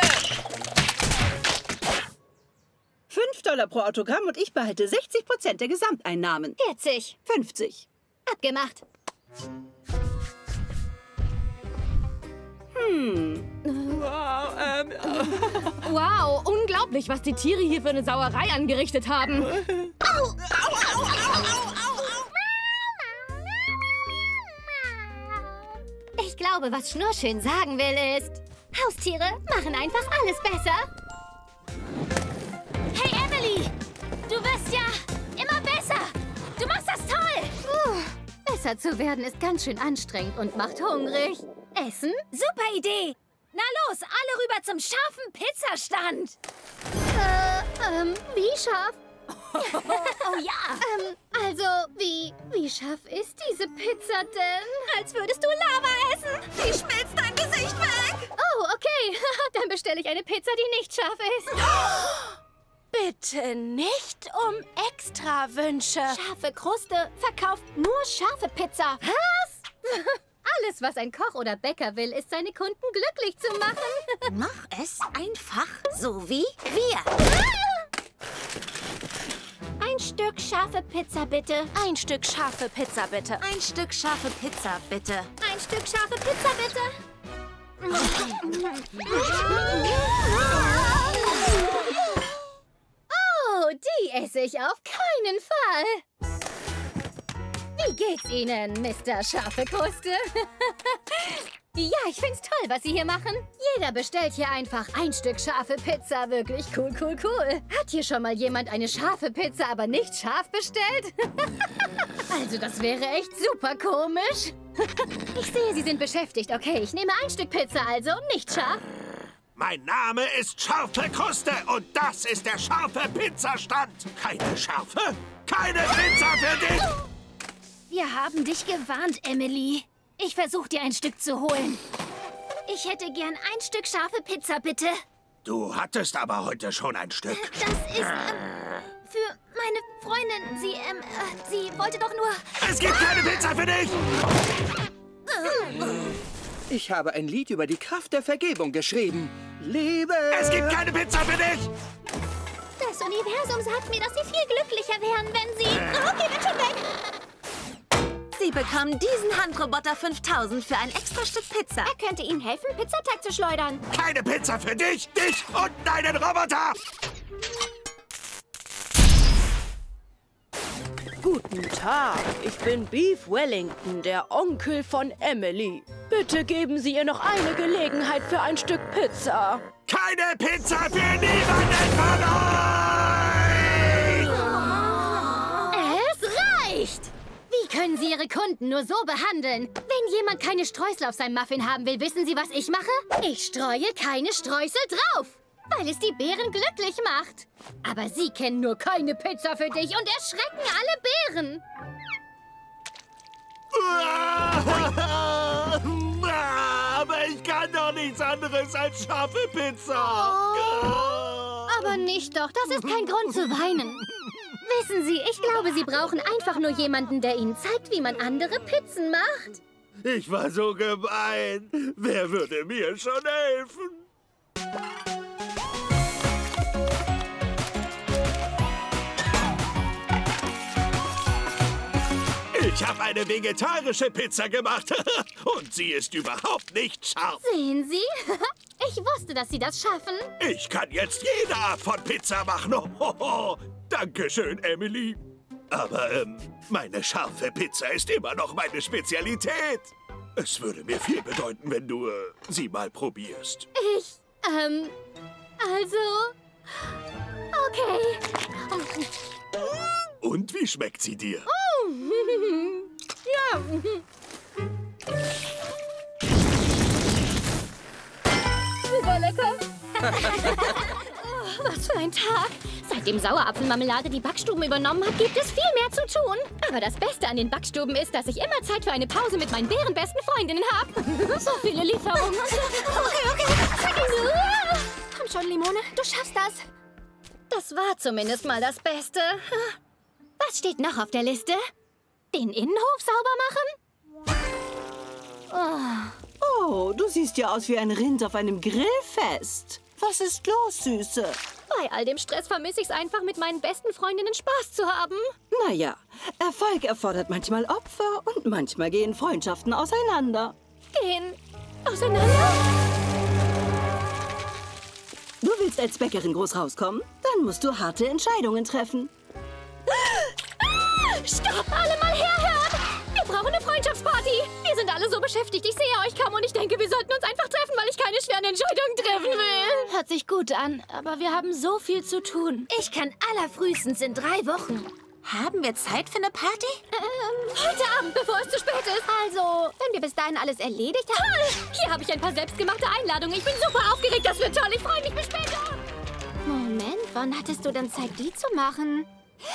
$5 pro Autogramm und ich behalte 60% der Gesamteinnahmen. 40. 50. Abgemacht. Wow, unglaublich, was die Tiere hier für eine Sauerei angerichtet haben. Ich glaube, was Schnurrschön sagen will, ist, Haustiere machen einfach alles besser. Hey, Emily! Du wirst ja immer besser! Du machst das toll! Besser zu werden ist ganz schön anstrengend und macht hungrig. Essen? Super Idee! Na los, alle rüber zum scharfen Pizzastand! Wie scharf? Oh ja! Also, wie scharf ist diese Pizza denn? Als würdest du Lava essen! Die schmilzt dein Gesicht weg! Oh, okay. Dann bestelle ich eine Pizza, die nicht scharf ist. Bitte nicht um Extrawünsche. Scharfe Kruste verkauft nur scharfe Pizza. Was? Alles, was ein Koch oder Bäcker will, ist, seine Kunden glücklich zu machen. Mach es einfach so wie wir. Ein Stück scharfe Pizza, bitte. Ein Stück scharfe Pizza, bitte. Ein Stück scharfe Pizza, bitte. Ein Stück scharfe Pizza, bitte. Oh, die esse ich auf keinen Fall. Wie geht's Ihnen, Mr. Scharfe Kruste? Ja, ich find's toll, was Sie hier machen. Jeder bestellt hier einfach ein Stück scharfe Pizza. Wirklich cool, cool, cool. Hat hier schon mal jemand eine scharfe Pizza, aber nicht scharf bestellt? Also, das wäre echt super komisch. Ich sehe, Sie sind beschäftigt. Okay, ich nehme ein Stück Pizza, also nicht scharf. Mein Name ist Scharfe Kruste und das ist der scharfe Pizzastand. Keine Schärfe, keine Pizza für dich. Wir haben dich gewarnt, Emily. Ich versuche dir ein Stück zu holen. Ich hätte gern ein Stück scharfe Pizza, bitte. Du hattest aber heute schon ein Stück. Das ist für meine Freundin. Sie wollte doch nur... Es gibt keine Pizza für dich! Ich habe ein Lied über die Kraft der Vergebung geschrieben. Liebe... Es gibt keine Pizza für dich! Das Universum sagt mir, dass Sie viel glücklicher wären, wenn Sie... Okay, bin schon weg. Sie bekommen diesen Handroboter 5000 für ein extra Stück Pizza. Er könnte Ihnen helfen, Pizzateig zu schleudern. Keine Pizza für dich, dich und deinen Roboter! Guten Tag, ich bin Beef Wellington, der Onkel von Emily. Bitte geben Sie ihr noch eine Gelegenheit für ein Stück Pizza. Keine Pizza für niemanden von euch! Es reicht! Wie können Sie Ihre Kunden nur so behandeln? Wenn jemand keine Streusel auf seinem Muffin haben will, wissen Sie, was ich mache? Ich streue keine Streusel drauf, weil es die Beeren glücklich macht. Aber Sie kennen nur keine Pizza für dich und erschrecken alle Beeren. Aber ich kann doch nichts anderes als scharfe Pizza. Aber nicht doch, das ist kein Grund zu weinen. Wissen Sie, ich glaube, Sie brauchen einfach nur jemanden, der Ihnen zeigt, wie man andere Pizzen macht. Ich war so gemein. Wer würde mir schon helfen? Ich habe eine vegetarische Pizza gemacht. Und sie ist überhaupt nicht scharf. Sehen Sie? Ich wusste, dass Sie das schaffen. Ich kann jetzt jede Art von Pizza machen. Dankeschön, Emily. Aber meine scharfe Pizza ist immer noch meine Spezialität. Es würde mir viel bedeuten, wenn du sie mal probierst. Also... Okay. Und wie schmeckt sie dir? Oh. Ja. Super lecker. Was für ein Tag. Seitdem Sauerapfelmarmelade die Backstuben übernommen hat, gibt es viel mehr zu tun. Aber das Beste an den Backstuben ist, dass ich immer Zeit für eine Pause mit meinen bärenbesten Freundinnen habe. So viele Lieferungen. Okay. Komm schon, Limone, du schaffst das. Das war zumindest mal das Beste. Was steht noch auf der Liste? Den Innenhof sauber machen? Oh, du siehst ja aus wie ein Rind auf einem Grillfest. Was ist los, Süße? Bei all dem Stress vermisse ich es einfach, mit meinen besten Freundinnen Spaß zu haben. Naja, Erfolg erfordert manchmal Opfer und manchmal gehen Freundschaften auseinander. Gehen auseinander? Du willst als Bäckerin groß rauskommen? Dann musst du harte Entscheidungen treffen. Stopp! Alle mal herhören! Wir brauchen eine Freundschaftsparty! Wir sind alle so beschäftigt, ich sehe euch kaum und ich denke, wir sollten uns einfach treffen, weil ich keine schweren Entscheidungen treffen will. Hört sich gut an, aber wir haben so viel zu tun. Ich kann allerfrühestens in 3 Wochen. Haben wir Zeit für eine Party? Heute Abend, bevor es zu spät ist. Also, wenn wir bis dahin alles erledigt haben. Toll! Hier habe ich ein paar selbstgemachte Einladungen. Ich bin super aufgeregt, das wird toll. Ich freue mich bis später. Moment, wann hattest du denn Zeit, die zu machen?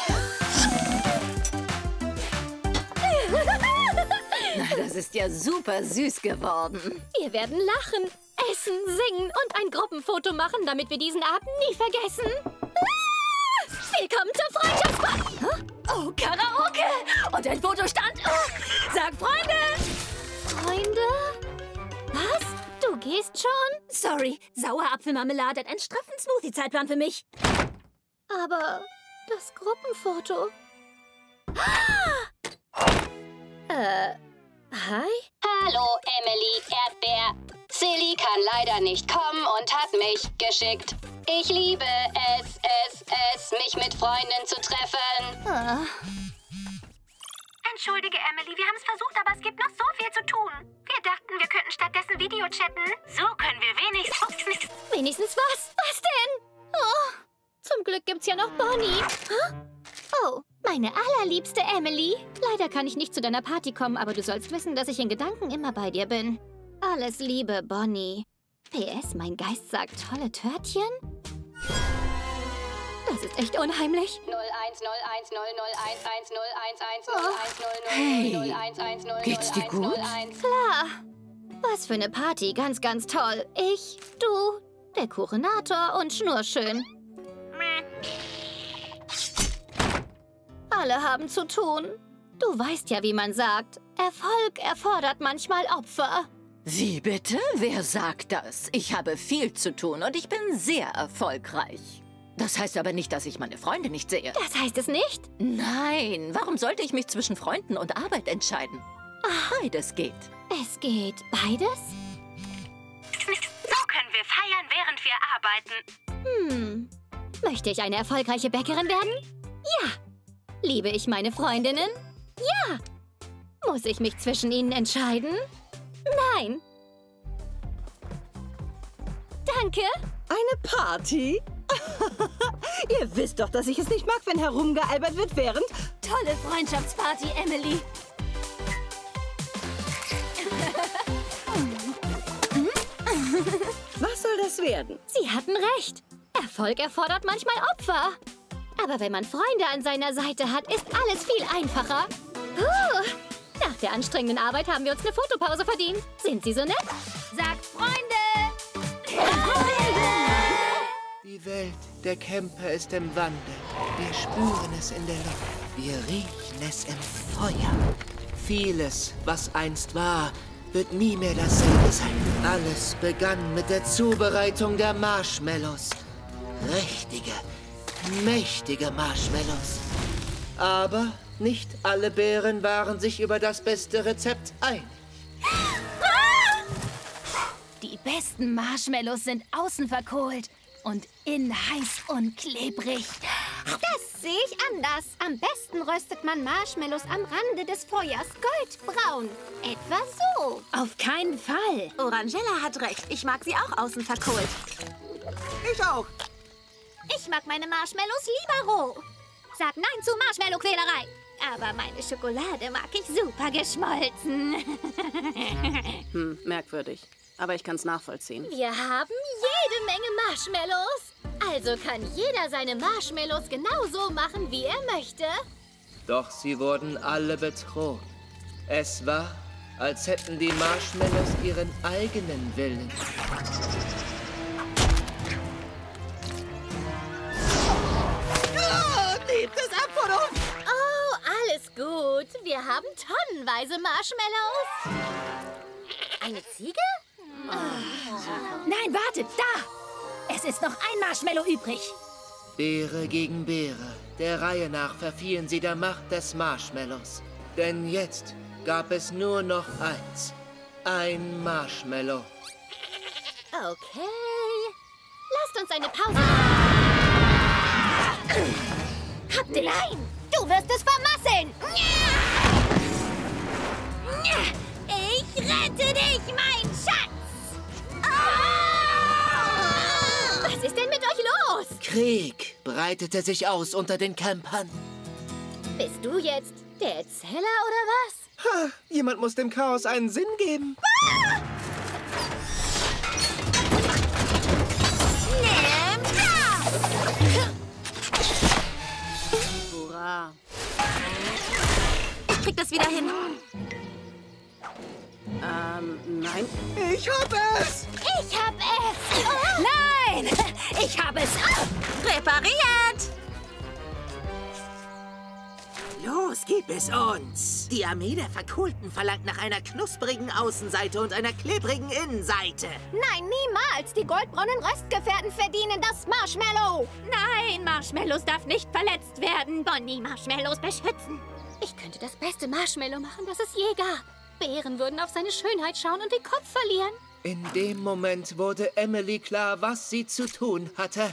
Das ist ja super süß geworden. Wir werden lachen, essen, singen und ein Gruppenfoto machen, damit wir diesen Abend nie vergessen. Willkommen zur Freundschaftsparty. Oh, Karaoke! Und ein Fotostand. Sag Freunde! Freunde? Was? Du gehst schon? Sorry, Sauerapfelmarmelade hat einen straffen Smoothie-Zeitplan für mich. Aber das Gruppenfoto... Hi? Hallo, Emily Erdbeer. Silly kann leider nicht kommen und hat mich geschickt. Ich liebe es, mich mit Freunden zu treffen. Entschuldige, Emily, wir haben es versucht, aber es gibt noch so viel zu tun. Wir dachten, wir könnten stattdessen Videochatten. So können wir wenigstens... Wenigstens was? Was denn? Oh, zum Glück gibt's ja noch Bonnie. Oh, meine allerliebste Emily. Leider kann ich nicht zu deiner Party kommen, aber du sollst wissen, dass ich in Gedanken immer bei dir bin. Alles Liebe, Bonnie. PS, mein Geist sagt tolle Törtchen. Das ist echt unheimlich. 010101101101000110000110. Geht's dir gut? Klar. Was für eine Party. Ganz, ganz toll. Ich, du, der Kuchenator und Schnurschön. Alle haben zu tun. Du weißt ja, wie man sagt. Erfolg erfordert manchmal Opfer. Wie bitte? Wer sagt das? Ich habe viel zu tun und ich bin sehr erfolgreich. Das heißt aber nicht, dass ich meine Freunde nicht sehe. Das heißt es nicht? Nein, warum sollte ich mich zwischen Freunden und Arbeit entscheiden? Beides geht. Es geht beides? So können wir feiern, während wir arbeiten. Möchte ich eine erfolgreiche Bäckerin werden? Ja. Liebe ich meine Freundinnen? Ja. Muss ich mich zwischen ihnen entscheiden? Nein. Danke. Eine Party? Ihr wisst doch, dass ich es nicht mag, wenn herumgealbert wird, während... Tolle Freundschaftsparty, Emily. Was soll das werden? Sie hatten recht. Erfolg erfordert manchmal Opfer. Aber wenn man Freunde an seiner Seite hat, ist alles viel einfacher. Nach der anstrengenden Arbeit haben wir uns eine Fotopause verdient. Sind Sie so nett? Sagt Freunde! Die Welt der Camper ist im Wandel. Wir spüren es in der Luft. Wir riechen es im Feuer. Vieles, was einst war, wird nie mehr dasselbe sein. Alles begann mit der Zubereitung der Marshmallows. Richtige, mächtige Marshmallows. Aber nicht alle Bären waren sich über das beste Rezept einig. Die besten Marshmallows sind außen verkohlt und innen heiß und klebrig. Das sehe ich anders. Am besten röstet man Marshmallows am Rande des Feuers goldbraun. Etwa so. Auf keinen Fall. Orangella hat recht. Ich mag sie auch außen verkohlt. Ich auch. Ich mag meine Marshmallows lieber roh. Sag Nein zu Marshmallow-Quälerei. Aber meine Schokolade mag ich super geschmolzen. Merkwürdig. Aber ich kann es nachvollziehen. Wir haben jede Menge Marshmallows. Also kann jeder seine Marshmallows genauso machen, wie er möchte. Doch sie wurden alle betrogen. Es war, als hätten die Marshmallows ihren eigenen Willen. Nehmt es ab von uns! Alles gut. Wir haben tonnenweise Marshmallows. Eine Ziege? Nein, wartet, da! Es ist noch ein Marshmallow übrig. Beere gegen Beere. Der Reihe nach verfielen sie der Macht des Marshmallows. Denn jetzt gab es nur noch eins. Ein Marshmallow. Okay. Lasst uns eine Pause. Habt ihr? Nein! Du wirst es vermasseln! Ich rette dich, mein Schatz! Was ist denn mit euch los? Krieg breitete sich aus unter den Campern. Bist du jetzt der Erzähler oder was? Ha, jemand muss dem Chaos einen Sinn geben. Nimm das! Hurra. Ich krieg das wieder hin. Nein. Ich hab es! Ich hab es! Oh. Nein! Ich habe es repariert! Los, gib es uns! Die Armee der Verkohlten verlangt nach einer knusprigen Außenseite und einer klebrigen Innenseite. Nein, niemals! Die goldbraunen Röstgefährten verdienen das Marshmallow! Nein, Marshmallows darf nicht verletzt werden. Bonnie Marshmallows beschützen. Ich könnte das beste Marshmallow machen, das es je gab. Bären würden auf seine Schönheit schauen und den Kopf verlieren. In dem Moment wurde Emily klar, was sie zu tun hatte.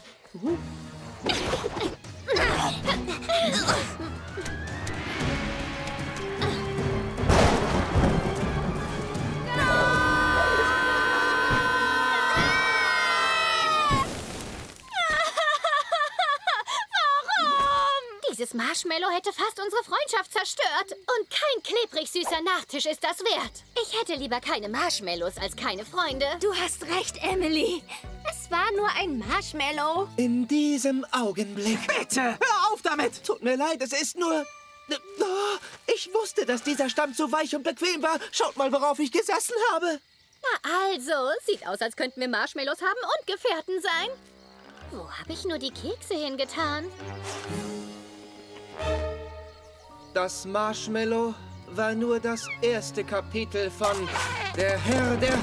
Dieses Marshmallow hätte fast unsere Freundschaft zerstört. Und kein klebrig süßer Nachtisch ist das wert. Ich hätte lieber keine Marshmallows als keine Freunde. Du hast recht, Emily. Es war nur ein Marshmallow. In diesem Augenblick. Bitte, hör auf damit! Tut mir leid, es ist nur... Oh, ich wusste, dass dieser Stamm so weich und bequem war. Schaut mal, worauf ich gesessen habe. Na also, sieht aus, als könnten wir Marshmallows haben und Gefährten sein. Wo habe ich nur die Kekse hingetan? Das Marshmallow war nur das erste Kapitel von Der Herr der...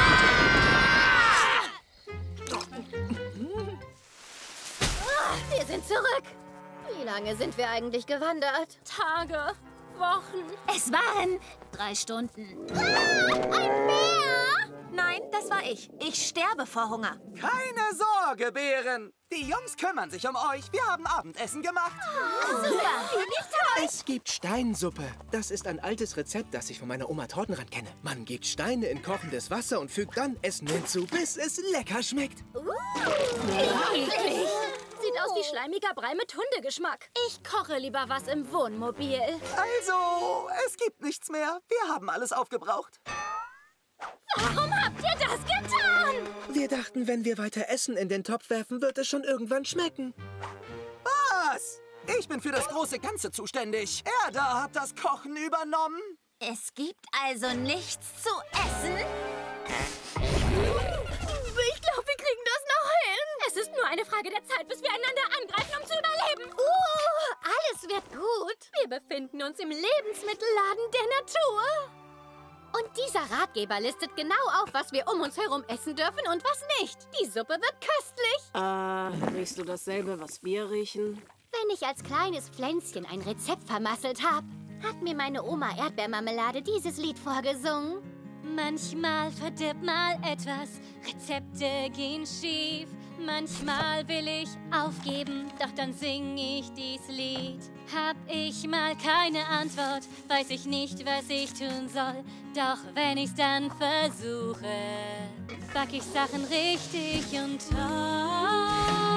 Wir sind zurück. Wie lange sind wir eigentlich gewandert? Tage, Wochen. Es waren 3 Stunden. Ein Bär! Nein, das war ich. Ich sterbe vor Hunger. Keine Sorge, Bären. Die Jungs kümmern sich um euch. Wir haben Abendessen gemacht. Super, finde ich toll. Es gibt Steinsuppe. Das ist ein altes Rezept, das ich von meiner Oma Tortenrand kenne. Man gibt Steine in kochendes Wasser und fügt dann Essen hinzu, bis es lecker schmeckt. Eklig. Sieht aus wie schleimiger Brei mit Hundegeschmack. Ich koche lieber was im Wohnmobil. Also, es gibt nichts mehr. Wir haben alles aufgebraucht. Warum habt ihr das getan? Wir dachten, wenn wir weiter Essen in den Topf werfen, wird es schon irgendwann schmecken. Was? Ich bin für das große Ganze zuständig. Er da hat das Kochen übernommen. Es gibt also nichts zu essen? Ich glaube, wir kriegen das noch hin. Es ist nur eine Frage der Zeit, bis wir einander angreifen, um zu überleben. Alles wird gut. Wir befinden uns im Lebensmittelladen der Natur. Und dieser Ratgeber listet genau auf, was wir um uns herum essen dürfen und was nicht. Die Suppe wird köstlich. Riechst du dasselbe, was wir riechen? Wenn ich als kleines Pflänzchen ein Rezept vermasselt habe, hat mir meine Oma Erdbeermarmelade dieses Lied vorgesungen. Manchmal verdirbt mal etwas, Rezepte gehen schief. Manchmal will ich aufgeben, doch dann sing ich dies Lied. Hab ich mal keine Antwort, weiß ich nicht, was ich tun soll. Doch wenn ich's dann versuche, back ich Sachen richtig und toll.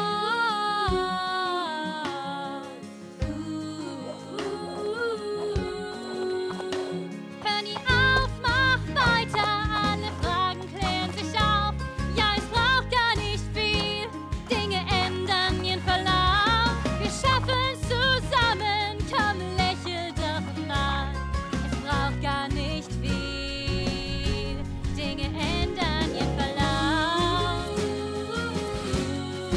Hör nie auf, mach weiter, alle Fragen klären sich auf. Ja, es braucht gar nicht viel, Dinge ändern ihren Verlauf. Wir schaffen's zusammen, komm, lächel doch mal. Es braucht gar nicht viel, Dinge ändern ihren Verlauf.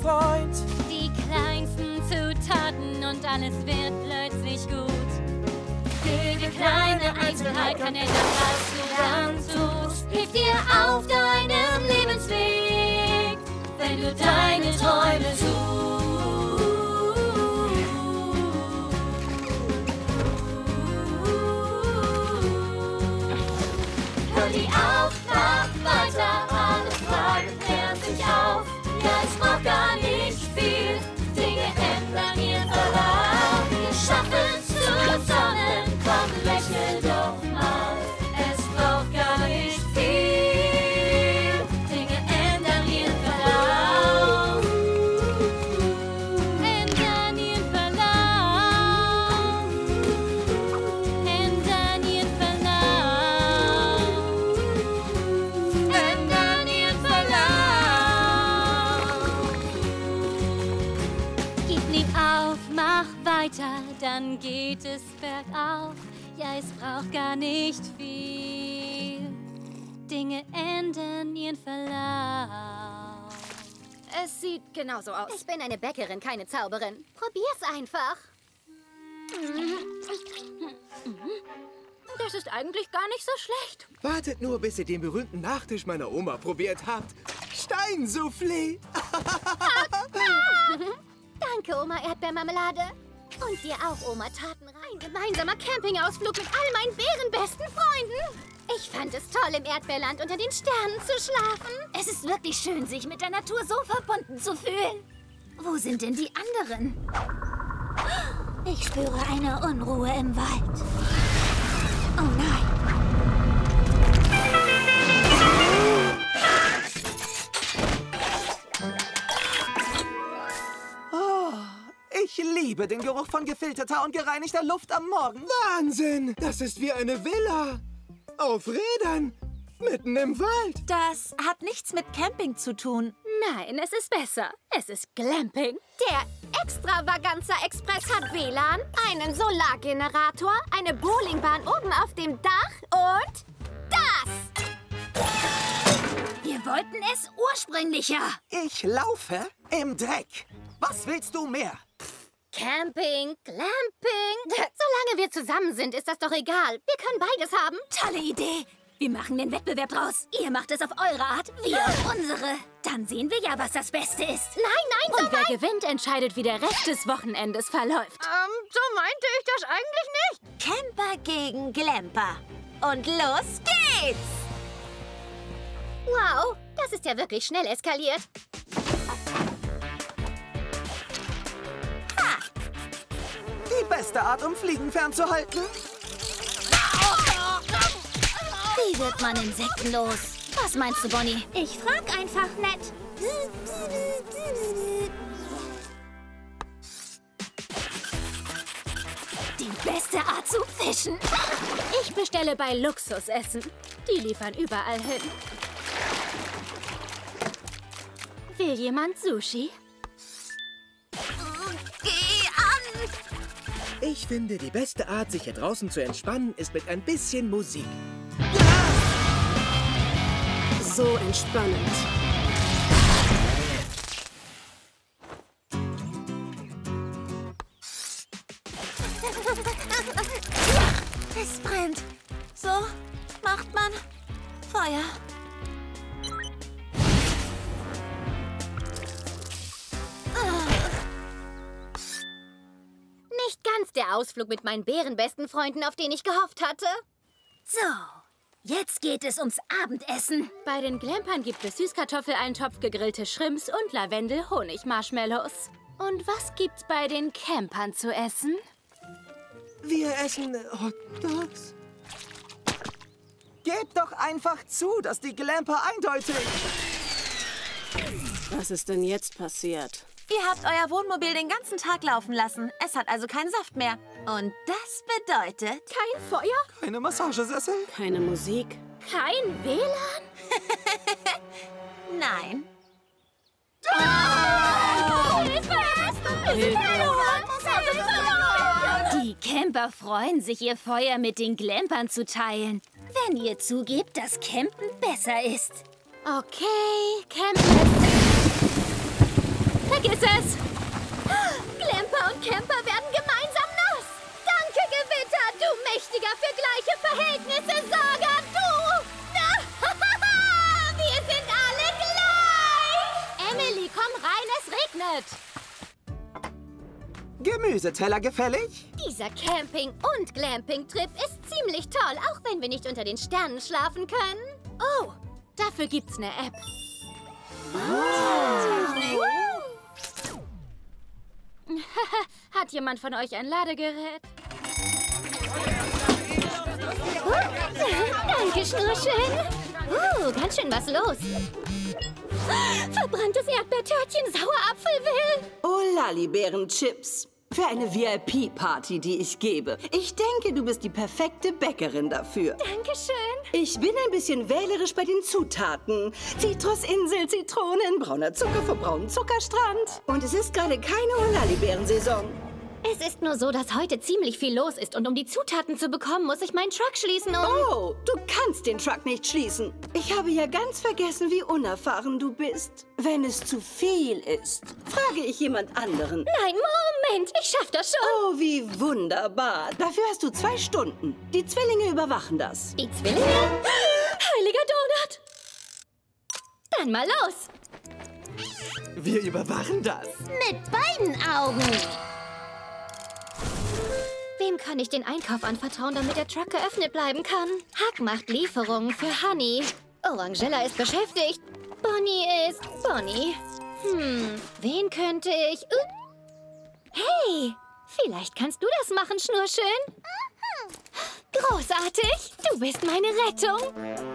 Freund. Die kleinsten Zutaten und alles wird plötzlich gut. Jede kleine Einzelheit kann ändern, was du dann tust. Hilft dir auf deinem Lebensweg, wenn du deine Träume suchst. Hör die auf, mach weiter, alle Fragen klären sich auf. Ja, es braucht gar nicht viel, Dinge ändern ihren Verlauf. Wir schaffen's zur Sonne, komm, lächel doch mal. Es braucht gar nicht viel, Dinge ändern ihren Verlauf. Ändern ihren Verlauf. Ändern ihren Verlauf. Ändern ihren Verlauf. Gib nie auf, mach weiter, dann geht es bergauf. Ja, es braucht gar nicht viel. Dinge ändern ihren Verlauf. Es sieht genauso aus. Ich bin eine Bäckerin, keine Zauberin. Probier's einfach. Das ist eigentlich gar nicht so schlecht. Wartet nur, bis ihr den berühmten Nachtisch meiner Oma probiert habt. Steinsoufflé. Danke, Oma Erdbeermarmelade. Und dir auch, Oma Tatenrein. Ein gemeinsamer Campingausflug mit all meinen bärenbesten Freunden. Ich fand es toll, im Erdbeerland unter den Sternen zu schlafen. Es ist wirklich schön, sich mit der Natur so verbunden zu fühlen. Wo sind denn die anderen? Ich spüre eine Unruhe im Wald. Oh nein. Ich liebe den Geruch von gefilterter und gereinigter Luft am Morgen. Wahnsinn! Das ist wie eine Villa. Auf Rädern. Mitten im Wald. Das hat nichts mit Camping zu tun. Nein, es ist besser. Es ist Glamping. Der Extravaganza Express hat WLAN, einen Solargenerator, eine Bowlingbahn oben auf dem Dach und das. Wir wollten es ursprünglicher. Ich laufe im Dreck. Was willst du mehr? Camping, Glamping. Solange wir zusammen sind, ist das doch egal. Wir können beides haben. Tolle Idee. Wir machen den Wettbewerb draus. Ihr macht es auf eure Art, wir auf unsere. Dann sehen wir ja, was das Beste ist. Nein, Und wer gewinnt, entscheidet, wie der Rest des Wochenendes verläuft. So meinte ich das eigentlich nicht. Camper gegen Glamper. Und los geht's! Wow, das ist ja wirklich schnell eskaliert. Die beste Art, um Fliegen fernzuhalten. Wie wird man Insekten los? Was meinst du, Bonnie? Ich frag einfach nett. Die beste Art zu fischen. Ich bestelle bei Luxusessen. Die liefern überall hin. Will jemand Sushi? Geh an! Ich finde, die beste Art, sich hier draußen zu entspannen, ist mit ein bisschen Musik. So entspannend. Es brennt. So macht man Feuer. Nicht ganz der Ausflug mit meinen bärenbesten Freunden, auf den ich gehofft hatte. So, jetzt geht es ums Abendessen. Bei den Glampern gibt es Süßkartoffeleintopf, gegrillte Shrimps und Lavendel-Honig-Marshmallows. Und was gibt's bei den Campern zu essen? Wir essen Hot Dogs. Gebt doch einfach zu, dass die Glamper eindeutig... Was ist denn jetzt passiert? Ihr habt euer Wohnmobil den ganzen Tag laufen lassen. Es hat also keinen Saft mehr. Und das bedeutet... Kein Feuer? Keine Massagesessel? Keine Musik? Kein WLAN? Nein. Die Camper freuen sich, ihr Feuer mit den Glampern zu teilen. Wenn ihr zugebt, dass Campen besser ist. Okay, Campen ist... Vergiss es! Glamper und Camper werden gemeinsam nass! Danke, Gewitter, du mächtiger für gleiche Verhältnisse, Saga, du! Wir sind alle gleich! Emily, komm rein, es regnet! Gemüseteller gefällig? Dieser Camping- und Glamping-Trip ist ziemlich toll, auch wenn wir nicht unter den Sternen schlafen können. Oh, dafür gibt's eine App. Hat jemand von euch ein Ladegerät? Danke, Schnurrchen. Ganz schön was los. Verbranntes Erdbeertörtchen, Sauerapfelwill. Oh, Lallibeeren-Chips. Für eine VIP-Party, die ich gebe. Ich denke, du bist die perfekte Bäckerin dafür. Dankeschön. Ich bin ein bisschen wählerisch bei den Zutaten. Zitrusinsel, Zitronen, brauner Zucker vom braunen Zuckerstrand. Und es ist gerade keine Lallibeeren-Saison. Es ist nur so, dass heute ziemlich viel los ist und um die Zutaten zu bekommen, muss ich meinen Truck schließen und... Oh, du kannst den Truck nicht schließen. Ich habe ja ganz vergessen, wie unerfahren du bist. Wenn es zu viel ist, frage ich jemand anderen. Nein, Moment, ich schaff das schon. Oh, wie wunderbar. Dafür hast du 2 Stunden. Die Zwillinge überwachen das. Die Zwillinge? Heiliger Donut! Dann mal los. Wir überwachen das. Mit beiden Augen. Wem kann ich den Einkauf anvertrauen, damit der Truck geöffnet bleiben kann? Huck macht Lieferungen für Honey. Orangella ist beschäftigt. Bonnie ist Bonnie. Wen könnte ich... Hey, vielleicht kannst du das machen, Schnurrchen. Großartig, du bist meine Rettung.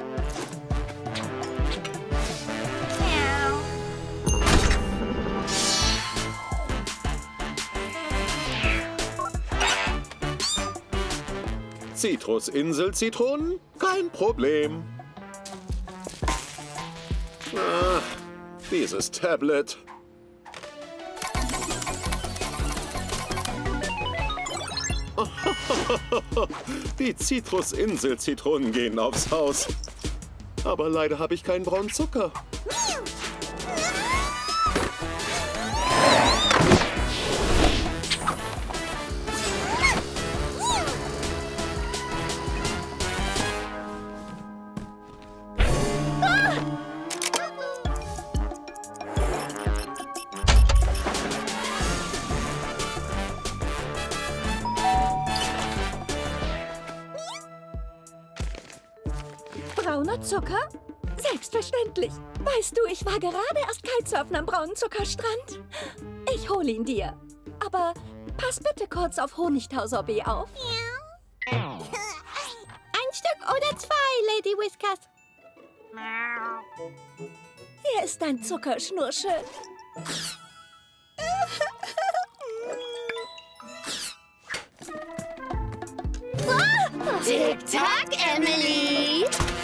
Zitrusinsel, Zitronen? Kein Problem. Ach, dieses Tablet. Die Zitrusinsel-Zitronen gehen aufs Haus. Aber leider habe ich keinen braunen Zucker. Brauner Zucker? Selbstverständlich. Weißt du, ich war gerade erst Kitesurfen am braunen Zuckerstrand. Ich hole ihn dir. Aber pass bitte kurz auf Honigtau-Sorbet auf. Ein Stück oder 2, Lady Whiskers? Hier ist dein Zuckerschnurrchen. Tick-Tack, Emily!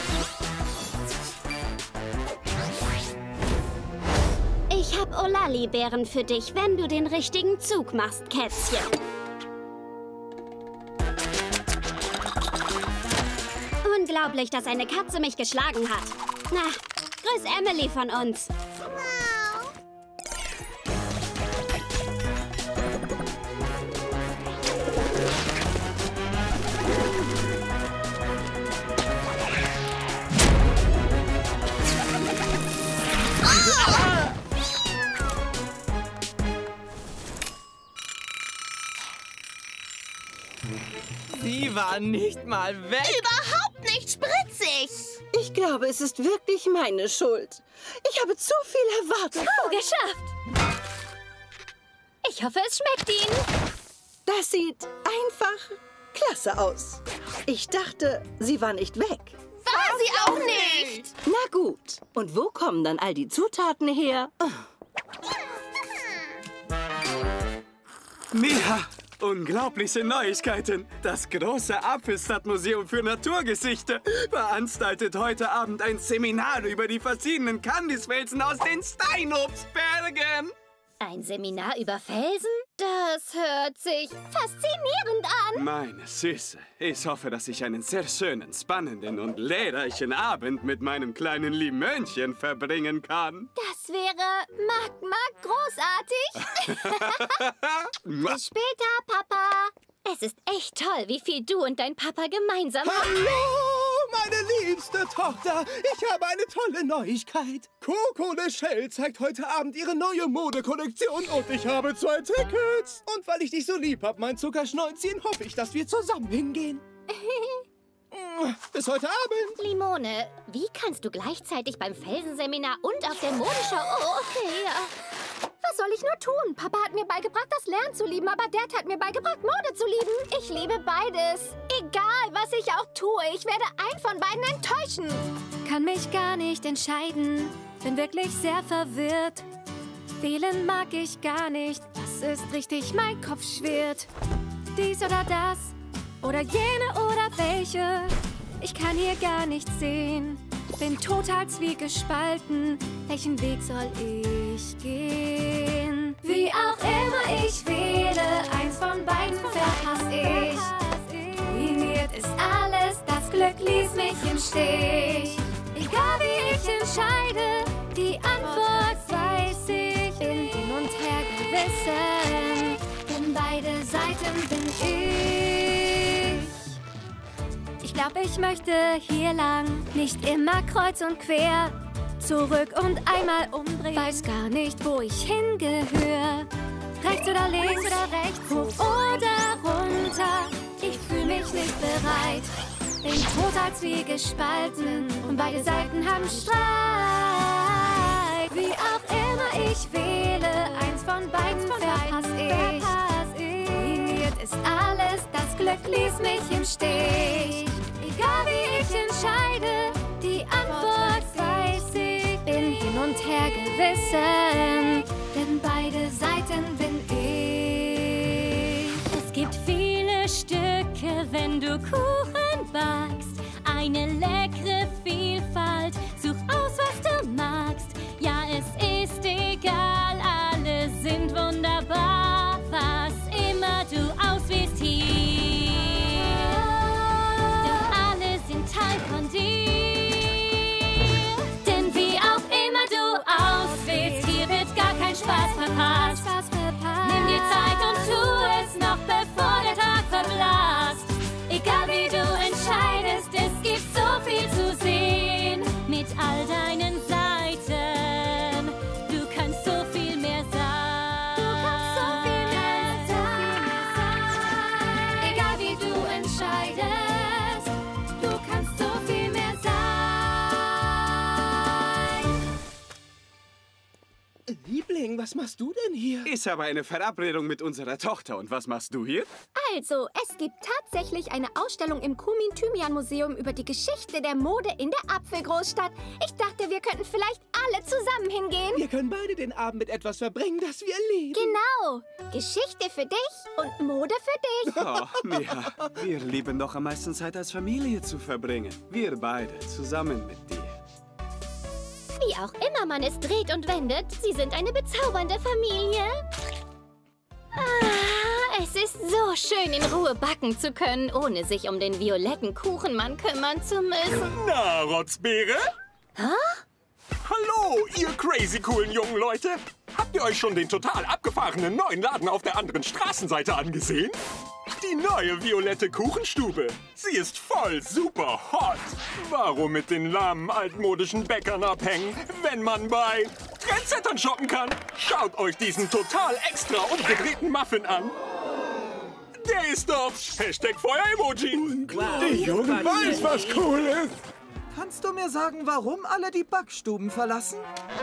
Ich hab Olali-Beeren für dich, wenn du den richtigen Zug machst, Kätzchen. Unglaublich, dass eine Katze mich geschlagen hat. Na, grüß Emily von uns. Sie waren nicht mal weg. Überhaupt nicht spritzig. Ich glaube, es ist wirklich meine Schuld. Ich habe zu viel erwartet. Oh, geschafft. Ich hoffe, es schmeckt Ihnen. Das sieht einfach klasse aus. Ich dachte, sie war nicht weg. War sie auch nicht. Na gut. Und wo kommen dann all die Zutaten her? Mia, unglaubliche Neuigkeiten. Das große Apfelstadtmuseum für Naturgeschichte veranstaltet heute Abend ein Seminar über die verschiedenen Kandisfelsen aus den Steinobstbergen. Ein Seminar über Felsen? Da Das hört sich faszinierend an. Meine Süße, ich hoffe, dass ich einen sehr schönen, spannenden und lehrreichen Abend mit meinem kleinen Limönchen verbringen kann. Das wäre großartig. Bis später, Papa. Es ist echt toll, wie viel du und dein Papa gemeinsam haben. Hallo, meine liebste Tochter. Ich habe eine tolle Neuigkeit. Coco de Shell zeigt heute Abend ihre neue Modekollektion und ich habe 2 Tickets. Und weil ich dich so lieb habe, mein Zuckerschnäuzchen, hoffe ich, dass wir zusammen hingehen. Bis heute Abend. Limone, wie kannst du gleichzeitig beim Felsenseminar und auf der Modeschau... Oh, okay, ja. Was soll ich nur tun? Papa hat mir beigebracht, das Lernen zu lieben, aber Dad hat mir beigebracht, Mode zu lieben. Ich liebe beides. Egal, was ich auch tue, ich werde einen von beiden enttäuschen. Kann mich gar nicht entscheiden, bin wirklich sehr verwirrt. Wählen mag ich gar nicht, was ist richtig, mein Kopf schwirrt. Dies oder das, oder jene oder welche, ich kann hier gar nichts sehen. Bin total zwiegespalten, welchen Weg soll ich gehen? Wie auch immer ich wähle, eins von beiden verpasse ich. Ruiniert ist alles, das Glück ließ mich im Stich. Egal wie ich entscheide, die Antwort weiß ich. Bin hin und her gerissen, denn beide Seiten bin ich. Ich glaube, ich möchte hier lang, nicht immer kreuz und quer. Zurück und einmal umdrehen, weiß gar nicht, wo ich hingehöre. Rechts oder links oder rechts, hoch oder runter. Ich fühle mich nicht bereit, bin total zwiegespalten und beide Seiten haben Streit. Wie auch immer ich wähle, eins von beiden verpasse ich. Ruiniert ist alles, das Glück ließ mich im Stich. Egal wie ich entscheide, die Antwort weiß ich. Bin hin und her gerissen, denn beide Seiten bin ich. Es gibt viele Stücke, wenn du Kuchen backst. Eine leckere Vielfalt, such aus, was du magst. Ja, es ist egal, alle sind wunderbar. Was immer du auswählst hier, doch alle sind Teil von dir. Denn wie auch immer du auswählst, hier wird gar kein Spaß verpasst. Nimm dir Zeit und tu es noch, bevor der Tag verblasst. Egal wie du entscheidest, es gibt so viel zu sehen. Mit all deinen Seiten, du kannst so viel mehr sein. Du kannst so viel mehr sein. Egal wie du entscheidest, du kannst so viel mehr sein. Liebling, was machst du denn hier? Ich habe eine Verabredung mit unserer Tochter. Und was machst du hier? Also, es gibt tatsächlich eine Ausstellung im Kumin-Thymian-Museum über die Geschichte der Mode in der Apfelgroßstadt. Ich dachte, wir könnten vielleicht alle zusammen hingehen. Wir können beide den Abend mit etwas verbringen, das wir lieben. Genau. Geschichte für dich und Mode für dich. Oh, Mia, wir lieben doch am meisten Zeit als Familie zu verbringen. Wir beide zusammen mit dir. Wie auch immer man es dreht und wendet, sie sind eine bezaubernde Familie. Es ist so schön, in Ruhe backen zu können, ohne sich um den violetten Kuchenmann kümmern zu müssen. Na, Rotzbeere? Hä? Hallo, ihr crazy coolen jungen Leute. Habt ihr euch schon den total abgefahrenen neuen Laden auf der anderen Straßenseite angesehen? Die neue violette Kuchenstube. Sie ist voll super hot. Warum mit den lahmen altmodischen Bäckern abhängen, wenn man bei Trendsettern shoppen kann? Schaut euch diesen total extra umgedrehten Muffin an. Der ist doch #Feuer-Emoji. Die Jugend weiß, was cool ist. Kannst du mir sagen, warum alle die Backstuben verlassen?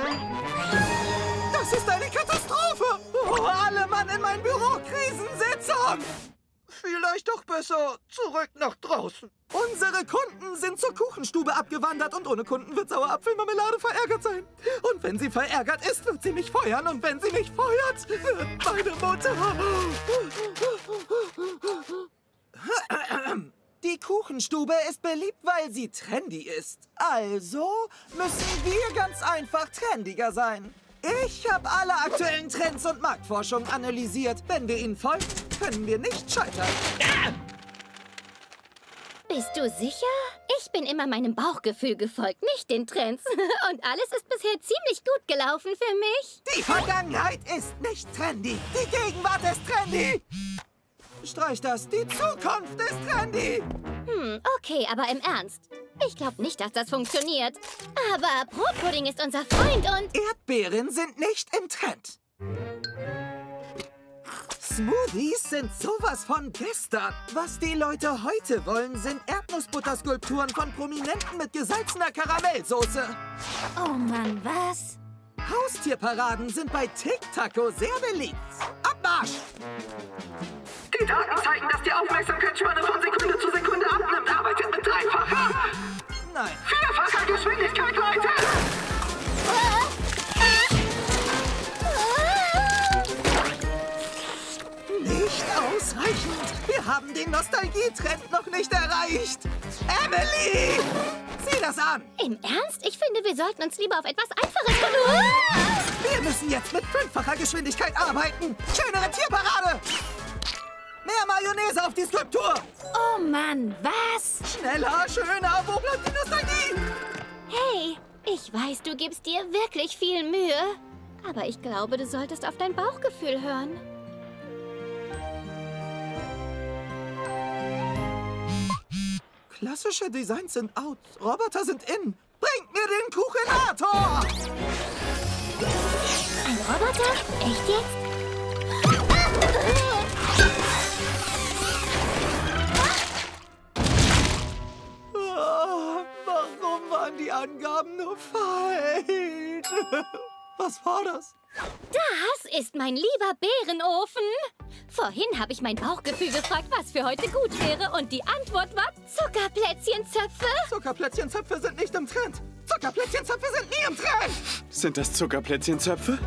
Das ist eine Katastrophe! Oh, alle Mann in mein Büro Krisensitzung! Vielleicht doch besser zurück nach draußen. Unsere Kunden sind zur Kuchenstube abgewandert und ohne Kunden wird Sauerapfelmarmelade verärgert sein. Und wenn sie verärgert ist, wird sie mich feuern. Und wenn sie mich feuert, wird meine Mutter... Die Kuchenstube ist beliebt, weil sie trendy ist. Also müssen wir ganz einfach trendiger sein. Ich habe alle aktuellen Trends und Marktforschung analysiert. Wenn wir ihnen folgen, können wir nicht scheitern. Bist du sicher? Ich bin immer meinem Bauchgefühl gefolgt, nicht den Trends. Und alles ist bisher ziemlich gut gelaufen für mich. Die Vergangenheit ist nicht trendy. Die Gegenwart ist trendy. Streich das. Die Zukunft ist trendy. Okay, aber im Ernst. Ich glaube nicht, dass das funktioniert. Aber Brotpudding ist unser Freund und... Erdbeeren sind nicht im Trend. Smoothies sind sowas von gestern. Was die Leute heute wollen, sind Erdnussbutterskulpturen von Prominenten mit gesalzener Karamellsoße. Oh Mann, was? Haustierparaden sind bei Tic-Taco sehr beliebt. Abmarsch! Die Daten zeigen, dass die Aufmerksamkeitsspanne von Sekunde zu Sekunde abnimmt. Arbeitet mit dreifacher. Nein. Vierfacher Geschwindigkeit, Leute! Nicht ausreichend. Wir haben den Nostalgietrend noch nicht erreicht. Emily! Sieh das an! Im Ernst? Ich finde, wir sollten uns lieber auf etwas Einfaches Wir müssen jetzt mit 5-facher Geschwindigkeit arbeiten. Schönere Tierparade! Mehr Mayonnaise auf die Skulptur! Oh Mann, was? Schneller, schöner, wo bleibt die Nostalgie? Hey, ich weiß, du gibst dir wirklich viel Mühe. Aber ich glaube, du solltest auf dein Bauchgefühl hören. Klassische Designs sind out. Roboter sind in. Bringt mir den Kuchenator! Ein Roboter? Echt jetzt? Warum waren die Angaben nur falsch? Was war das? Das ist mein lieber Bärenofen. Vorhin habe ich mein Bauchgefühl gefragt, was für heute gut wäre. Und die Antwort war Zuckerplätzchenzöpfe. Zuckerplätzchenzöpfe sind nicht im Trend. Zuckerplätzchenzöpfe sind nie im Trend. Sind das Zuckerplätzchenzöpfe?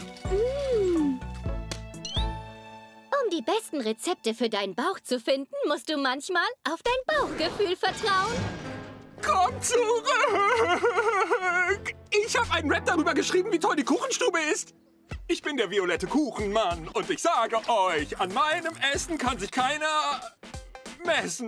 Um die besten Rezepte für deinen Bauch zu finden, musst du manchmal auf dein Bauchgefühl vertrauen. Komm zurück! Ich habe einen Rap darüber geschrieben, wie toll die Kuchenstube ist. Ich bin der violette Kuchenmann und ich sage euch, an meinem Essen kann sich keiner messen.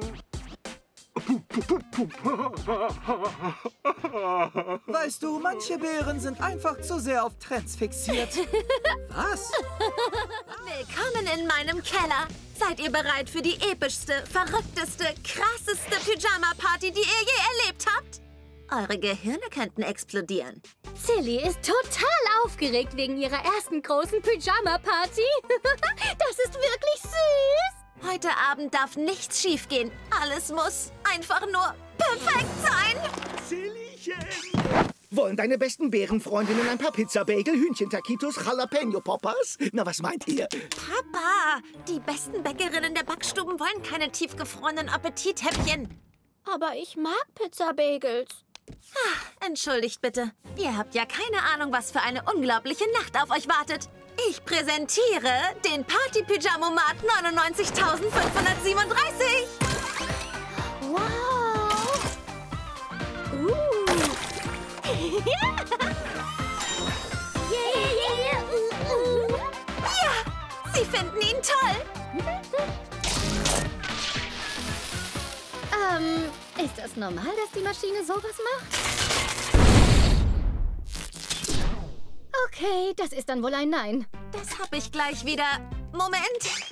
Weißt du, manche Bären sind einfach zu sehr auf Trends fixiert. Was? Willkommen in meinem Keller. Seid ihr bereit für die epischste, verrückteste, krasseste Pyjama-Party, die ihr je erlebt habt? Eure Gehirne könnten explodieren. Silly ist total aufgeregt wegen ihrer ersten großen Pyjama-Party. Das ist wirklich süß. Heute Abend darf nichts schiefgehen. Alles muss einfach nur perfekt sein. Sillychen! Wollen deine besten Bärenfreundinnen ein paar Pizza-Bagel, Hühnchen-Taquitos, Jalapeno-Poppers? Na, was meint ihr? Papa, die besten Bäckerinnen der Backstuben wollen keine tiefgefrorenen Appetithäppchen. Aber ich mag Pizza-Bagels. Entschuldigt bitte. Ihr habt ja keine Ahnung, was für eine unglaubliche Nacht auf euch wartet. Ich präsentiere den Party-Pyjamomat 99.537. Wow. Ja, sie finden ihn toll. Ist das normal, dass die Maschine sowas macht? Okay, das ist dann wohl ein Nein. Das hab ich gleich wieder. Moment.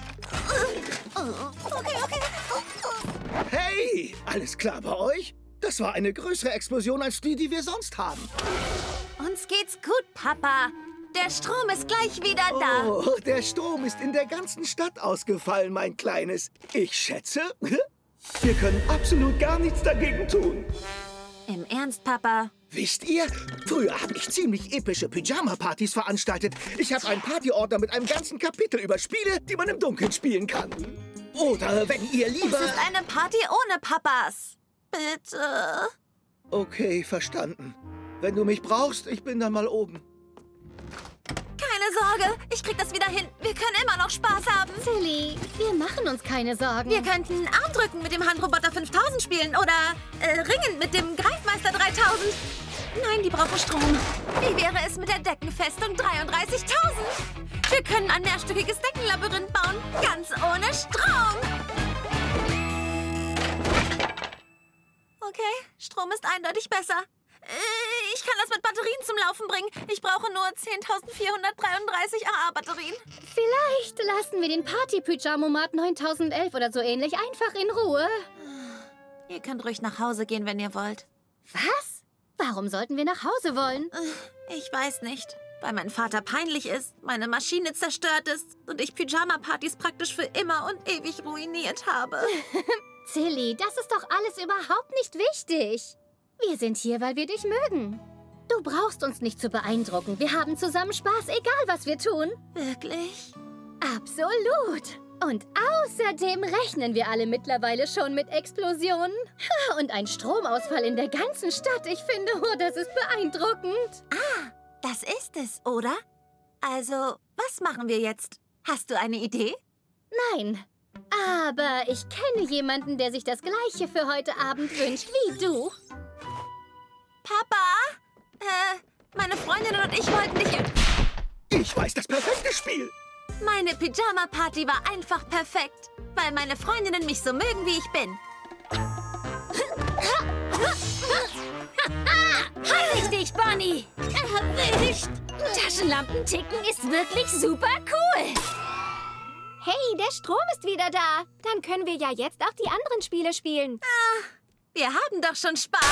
Okay. Hey, alles klar bei euch? Das war eine größere Explosion als die wir sonst haben. Uns geht's gut, Papa. Der Strom ist gleich wieder da. Oh, der Strom ist in der ganzen Stadt ausgefallen, mein Kleines. Ich schätze, wir können absolut gar nichts dagegen tun. Im Ernst, Papa? Wisst ihr, früher habe ich ziemlich epische Pyjama-Partys veranstaltet. Ich habe einen Partyordner mit einem ganzen Kapitel über Spiele, die man im Dunkeln spielen kann. Oder wenn ihr lieber... Es ist eine Party ohne Papas. Bitte. Okay, verstanden. Wenn du mich brauchst, ich bin dann mal oben. Keine Sorge, ich krieg das wieder hin. Wir können immer noch Spaß haben. Silly, wir machen uns keine Sorgen. Wir könnten Armdrücken mit dem Handroboter 5000 spielen oder Ringen mit dem Greifmeister 3000. Nein, die brauchen Strom. Wie wäre es mit der Deckenfestung 33.000? Wir können ein mehrstöckiges Deckenlabyrinth bauen, ganz ohne Strom. Okay, Strom ist eindeutig besser. Ich kann das mit Batterien zum Laufen bringen. Ich brauche nur 10.433 AA-Batterien. Vielleicht lassen wir den Party-Pyjamomat 9011 oder so ähnlich einfach in Ruhe. Ihr könnt ruhig nach Hause gehen, wenn ihr wollt. Was? Warum sollten wir nach Hause wollen? Ich weiß nicht. Weil mein Vater peinlich ist, meine Maschine zerstört ist und ich Pyjama-Partys praktisch für immer und ewig ruiniert habe. Silly, das ist doch alles überhaupt nicht wichtig. Wir sind hier, weil wir dich mögen. Du brauchst uns nicht zu beeindrucken. Wir haben zusammen Spaß, egal was wir tun. Wirklich? Absolut. Und außerdem rechnen wir alle mittlerweile schon mit Explosionen. Und ein Stromausfall in der ganzen Stadt. Ich finde, oh, das ist beeindruckend. Ah, das ist es, oder? Also, was machen wir jetzt? Hast du eine Idee? Nein. Aber ich kenne jemanden, der sich das Gleiche für heute Abend wünscht wie du. Papa? Meine Freundin und ich wollten dich... Ich weiß das perfekte Spiel. Meine Pyjama-Party war einfach perfekt, weil meine Freundinnen mich so mögen, wie ich bin. Halt dich, Bonnie! Erwischt! Taschenlampenticken ist wirklich super cool! Hey, der Strom ist wieder da. Dann können wir ja jetzt auch die anderen Spiele spielen. Wir haben doch schon Spaß.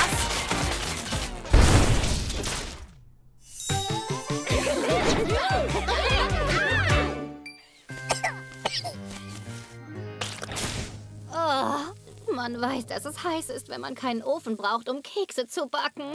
Oh, man weiß, dass es heiß ist, wenn man keinen Ofen braucht, um Kekse zu backen.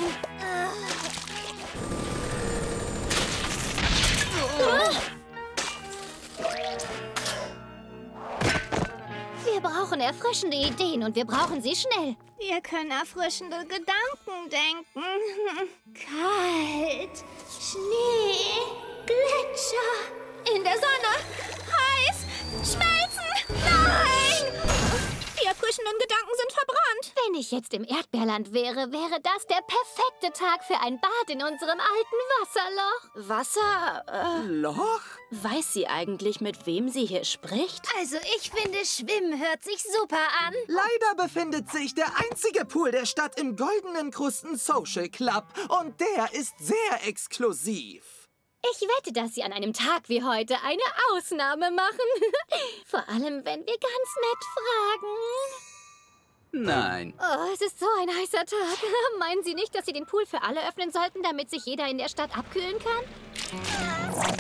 Wir brauchen erfrischende Ideen und wir brauchen sie schnell. Wir können erfrischende Gedanken denken. Kalt, Schnee, Gletscher, in der Sonne, heiß, schmelzen. Nein! Die erfrischenden Gedanken sind verbrannt. Wenn ich jetzt im Erdbeerland wäre, wäre das der perfekte Tag für ein Bad in unserem alten Wasserloch. Loch? Weiß sie eigentlich, mit wem sie hier spricht? Also ich finde, Schwimmen hört sich super an. Leider befindet sich der einzige Pool der Stadt im Goldenen Krusten Social Club. Und der ist sehr exklusiv. Ich wette, dass sie an einem Tag wie heute eine Ausnahme machen. Vor allem, wenn wir ganz nett fragen. Nein. Oh, es ist so ein heißer Tag. Meinen Sie nicht, dass Sie den Pool für alle öffnen sollten, damit sich jeder in der Stadt abkühlen kann?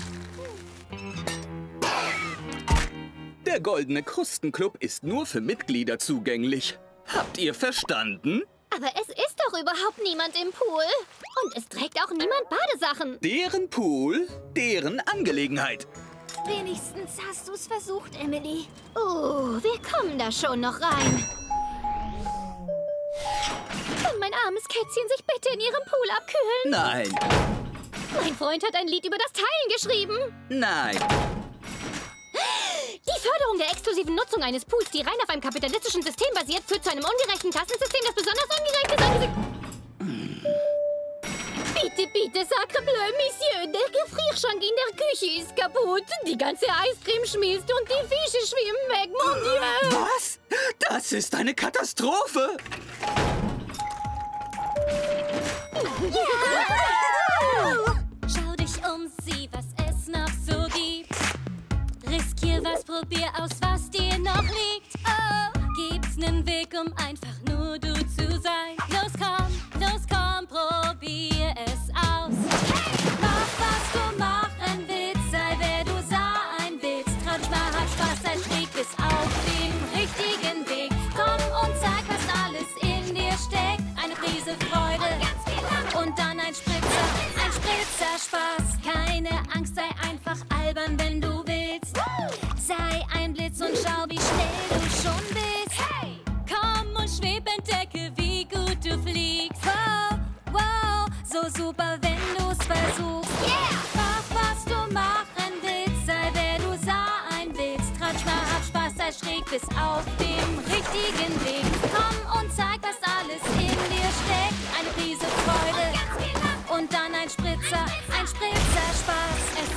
Der Goldene Krustenclub ist nur für Mitglieder zugänglich. Habt ihr verstanden? Aber es ist doch überhaupt niemand im Pool. Und es trägt auch niemand Badesachen. Deren Pool, deren Angelegenheit. Wenigstens hast du es versucht, Emily. Oh, wir kommen da schon noch rein. Kann mein armes Kätzchen sich bitte in ihrem Pool abkühlen? Nein. Mein Freund hat ein Lied über das Teilen geschrieben. Nein. Die Förderung der exklusiven Nutzung eines Pools, die rein auf einem kapitalistischen System basiert, führt zu einem ungerechten Kassensystem, das besonders ungerecht ist. Bitte, bitte, sacre bleu, Monsieur, der Gefrierschrank in der Küche ist kaputt. Die ganze Eiscreme schmilzt und die Fische schwimmen weg, mon Dieu. Was? Das ist eine Katastrophe. Schau dich um, sieh, was es noch so gibt. Riskier was, probier aus, was dir noch liegt. Oh, gibt's nen Weg, um einfach nur du zu sein? Los komm, probier es aus. Mach, was du machen willst, sei wer du sein willst. Tratsch mal, hab Spaß, sei schräg bis auf dem richtigen Weg. Komm und zeig, was alles in dir steckt. Eine Prise Freude und dann ein Spritzer Spaß. Keine Angst, sei einfach albern, wenn du willst. Sei ein Blitz und schau, wie schnell du schon bist. Hey! Komm und schweb, entdecke, wie gut du fliegst. Wow, wow, so super, wenn du's versuchst. Yeah! Mach, was du machen willst, sei wer du sein willst. Tratsch mal, hab Spaß, sei schräg bis auf dem richtigen Weg. Komm und zeig, was alles in dir steckt. Eine Prise Freude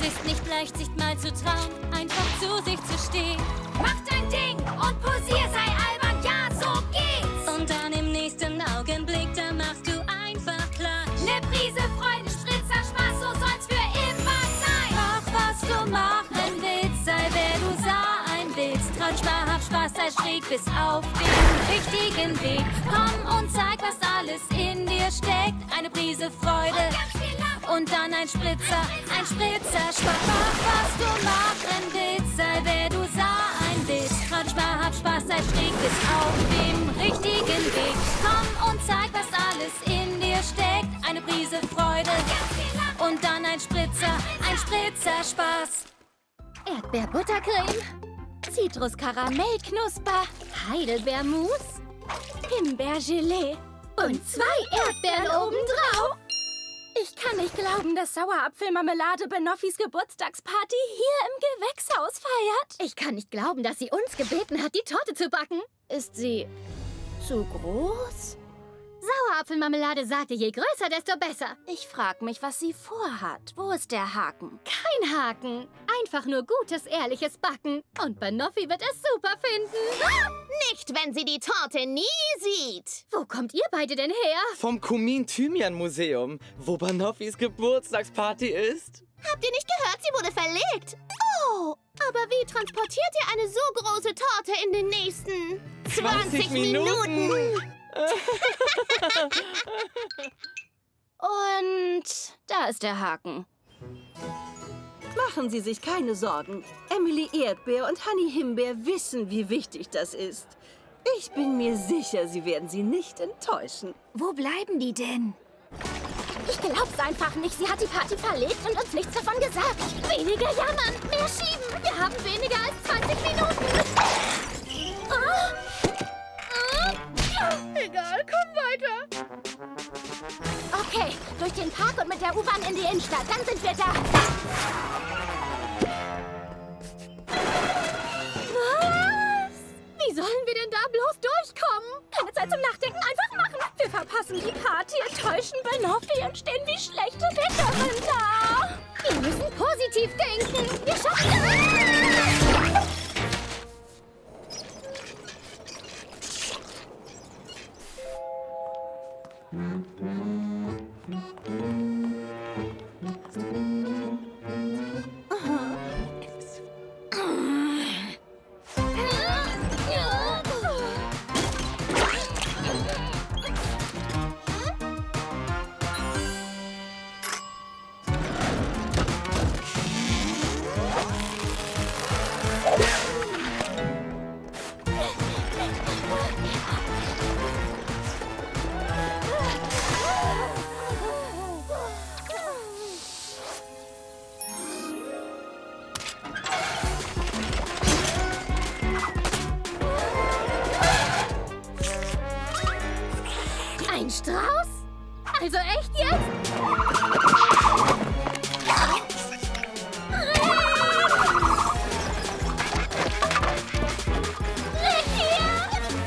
ist nicht leicht, sich mal zu trauen, einfach zu sich zu stehen. Mach dein Ding und posier, sei albern, ja, so geht's. Und dann im nächsten Augenblick, da machst du einfach klar. Ne Prise Freude, Spritzer, Spaß, so soll's für immer sein. Mach, was du machen willst, sei wer du sein willst. Träum wahrhaft Spaß, sei schräg bis auf den richtigen Weg. Komm und zeig, was alles in dir steckt. Eine Prise Freude und dann ein Spritzer Spaß. Mach, was du machen willst, sei wer du sein willst. Träum wahrhaft Spaß, sei schräg bis auf dem richtigen Weg. Komm und zeig, was alles in dir steckt. Eine Prise Freude und dann ein Spritzer Spaß. Erdbeerbuttercreme, Zitruskaramellknusper, Heidelbeermus, Himbeergelee und 2 Erdbeeren obendrauf. Ich kann nicht glauben, dass Sauerapfelmarmelade Banoffis Geburtstagsparty hier im Gewächshaus feiert. Ich kann nicht glauben, dass sie uns gebeten hat, die Torte zu backen. Ist sie zu groß? Sauerapfelmarmelade sagte, je größer, desto besser. Ich frage mich, was sie vorhat. Wo ist der Haken? Kein Haken. Einfach nur gutes, ehrliches Backen. Und Banoffi wird es super finden. Nicht, wenn sie die Torte nie sieht. Wo kommt ihr beide denn her? Vom Kumin-Thymian-Museum, wo Banoffis Geburtstagsparty ist. Habt ihr nicht gehört? Sie wurde verlegt. Oh, aber wie transportiert ihr eine so große Torte in den nächsten 20 Minuten? Und da ist der Haken. Machen Sie sich keine Sorgen. Emily Erdbeer und Honey Himbeer wissen, wie wichtig das ist. Ich bin mir sicher, Sie werden sie nicht enttäuschen. Wo bleiben die denn? Ich glaub's einfach nicht. Sie hat die Party verlegt und uns nichts davon gesagt. Weniger jammern, mehr schieben. Wir haben weniger als 20 Minuten. Egal, komm weiter. Okay, durch den Park und mit der U-Bahn in die Innenstadt. Dann sind wir da. Was? Wie sollen wir denn da bloß durchkommen? Keine Zeit zum Nachdenken, einfach machen. Wir verpassen die Party, enttäuschen Banoffi und stehen wie schlechte Bäckerin da. Wir müssen positiv denken. Wir schaffen das. Ein Strauß? Also echt jetzt? Weg hier!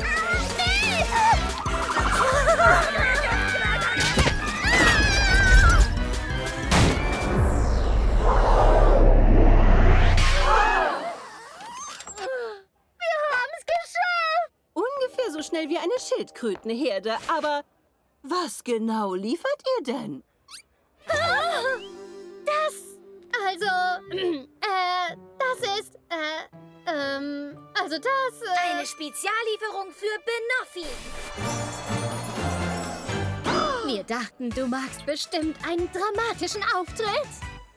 Wir haben es geschafft! Ungefähr so schnell wie eine Schildkrötenherde, aber was genau liefert ihr denn? Eine Speziallieferung für Banoffi. Wir dachten, du magst bestimmt einen dramatischen Auftritt.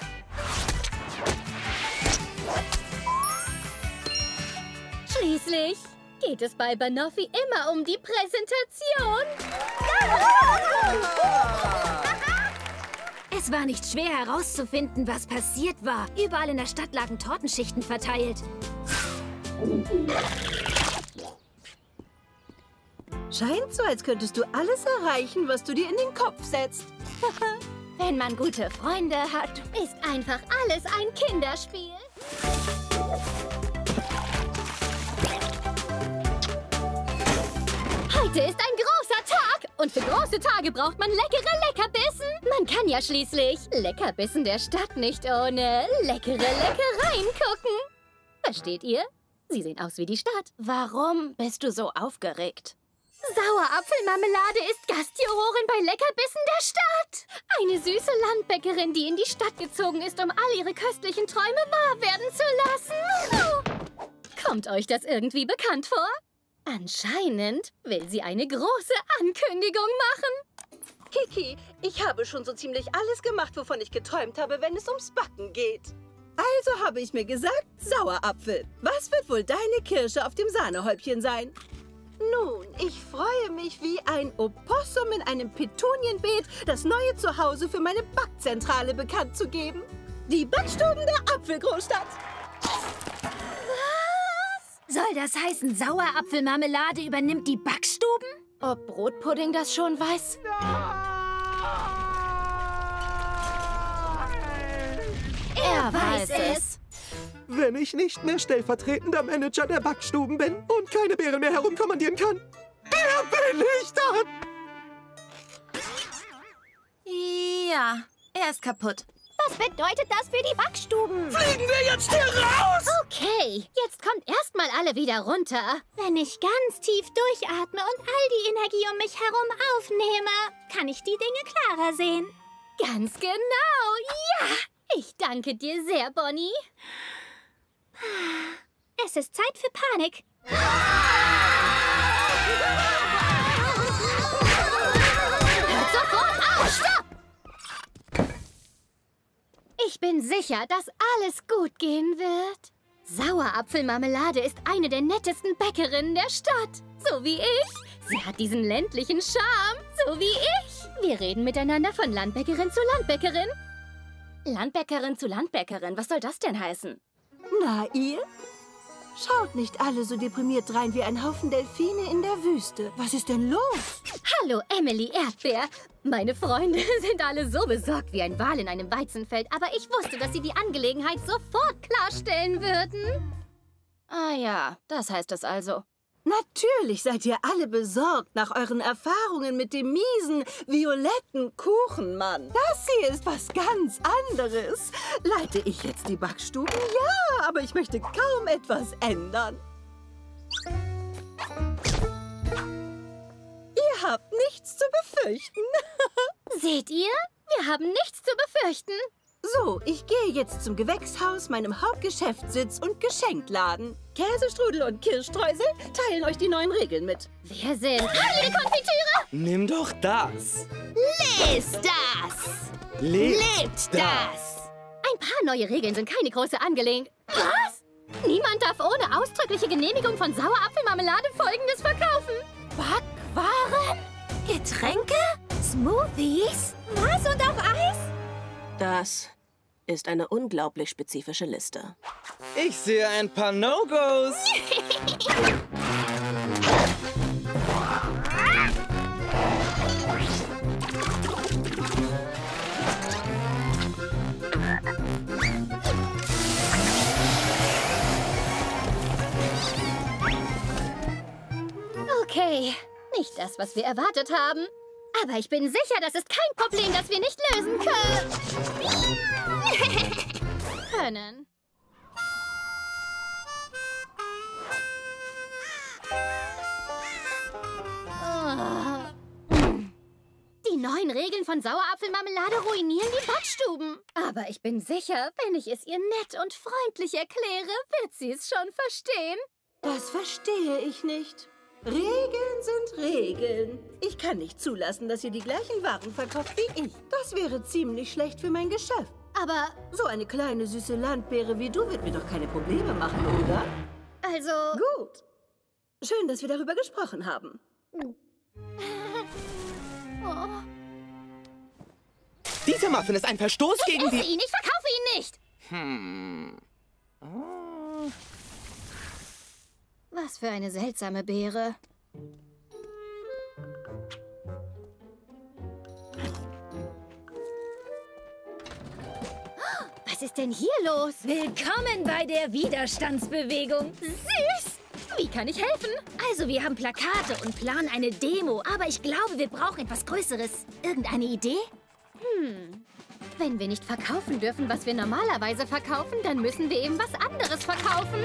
Schließlich geht es bei Banoffi immer um die Präsentation. Es war nicht schwer herauszufinden, was passiert war. Überall in der Stadt lagen Tortenschichten verteilt. Scheint so, als könntest du alles erreichen, was du dir in den Kopf setzt. Wenn man gute Freunde hat, ist einfach alles ein Kinderspiel. Heute ist ein großer Tag und Und für große Tage braucht man leckere Leckerbissen. Man kann ja schließlich Leckerbissen der Stadt nicht ohne leckere Leckereien gucken. Versteht ihr? Sie sehen aus wie die Stadt. Warum bist du so aufgeregt? Sauerapfelmarmelade ist Gastjurorin bei Leckerbissen der Stadt. Eine süße Landbäckerin, die in die Stadt gezogen ist, um all ihre köstlichen Träume wahr werden zu lassen. Kommt euch das irgendwie bekannt vor? Anscheinend will sie eine große Ankündigung machen. Kiki, ich habe schon so ziemlich alles gemacht, wovon ich geträumt habe, wenn es ums Backen geht. Also habe ich mir gesagt, Sauerapfel. Was wird wohl deine Kirsche auf dem Sahnehäubchen sein? Nun, ich freue mich wie ein Opossum in einem Petunienbeet, das neue Zuhause für meine Backzentrale bekannt zu geben. Die Backstuben der Apfelgroßstadt. Soll das heißen, Sauerapfelmarmelade übernimmt die Backstuben? Ob Brotpudding das schon weiß? Er weiß es. Wenn ich nicht mehr stellvertretender Manager der Backstuben bin und keine Beeren mehr herumkommandieren kann, wer bin ich dann? Ja, er ist kaputt. Was bedeutet das für die Backstuben? Fliegen wir jetzt hier raus? Okay, jetzt kommt erstmal alle wieder runter. Wenn ich ganz tief durchatme und all die Energie um mich herum aufnehme, kann ich die Dinge klarer sehen. Ganz genau, ja! Ich danke dir sehr, Bonnie. Es ist Zeit für Panik. Hört sofort auf! Stopp! Ich bin sicher, dass alles gut gehen wird. Sauerapfelmarmelade ist eine der nettesten Bäckerinnen der Stadt. So wie ich. Sie hat diesen ländlichen Charme. So wie ich. Wir reden miteinander von Landbäckerin zu Landbäckerin. Landbäckerin zu Landbäckerin. Was soll das denn heißen? Na, ihr? Schaut nicht alle so deprimiert rein wie ein Haufen Delfine in der Wüste. Was ist denn los? Hallo, Emily Erdbeer. Meine Freunde sind alle so besorgt wie ein Wal in einem Weizenfeld, aber ich wusste, dass sie die Angelegenheit sofort klarstellen würden. Ah ja, das heißt es also. Natürlich seid ihr alle besorgt nach euren Erfahrungen mit dem miesen, violetten Kuchenmann. Das hier ist was ganz anderes. Leite ich jetzt die Backstuben? Ja, aber ich möchte kaum etwas ändern. Ihr habt nichts zu befürchten. Seht ihr? Wir haben nichts zu befürchten. So, ich gehe jetzt zum Gewächshaus, meinem Hauptgeschäftssitz und Geschenkladen. Käsestrudel und Kirschstreusel teilen euch die neuen Regeln mit. Wer sind? Heilige Konfitüre! Nimm doch das. Lest das! Lebt das! Ein paar neue Regeln sind keine große Angelegenheit. Was? Niemand darf ohne ausdrückliche Genehmigung von Sauerapfelmarmelade Folgendes verkaufen. Backwaren? Getränke? Smoothies? Was, und auf Eis? Das ist eine unglaublich spezifische Liste. Ich sehe ein paar No-Gos. Okay, nicht das, was wir erwartet haben. Aber ich bin sicher, das ist kein Problem, das wir nicht lösen können. Die neuen Regeln von Sauerapfelmarmelade ruinieren die Backstuben. Aber ich bin sicher, wenn ich es ihr nett und freundlich erkläre, wird sie es schon verstehen. Das verstehe ich nicht. Regeln sind Regeln. Ich kann nicht zulassen, dass ihr die gleichen Waren verkauft wie ich. Das wäre ziemlich schlecht für mein Geschäft. Aber so eine kleine, süße Landbeere wie du wird mir doch keine Probleme machen, oder? Also... Gut. Schön, dass wir darüber gesprochen haben. Dieser Muffin ist ein Verstoß gegen die... Ich esse ihn, ich verkaufe ihn nicht! Was für eine seltsame Beere. Was ist denn hier los? Willkommen bei der Widerstandsbewegung. Süß! Wie kann ich helfen? Also, wir haben Plakate und planen eine Demo, aber ich glaube, wir brauchen etwas Größeres. Irgendeine Idee? Wenn wir nicht verkaufen dürfen, was wir normalerweise verkaufen, dann müssen wir eben was anderes verkaufen.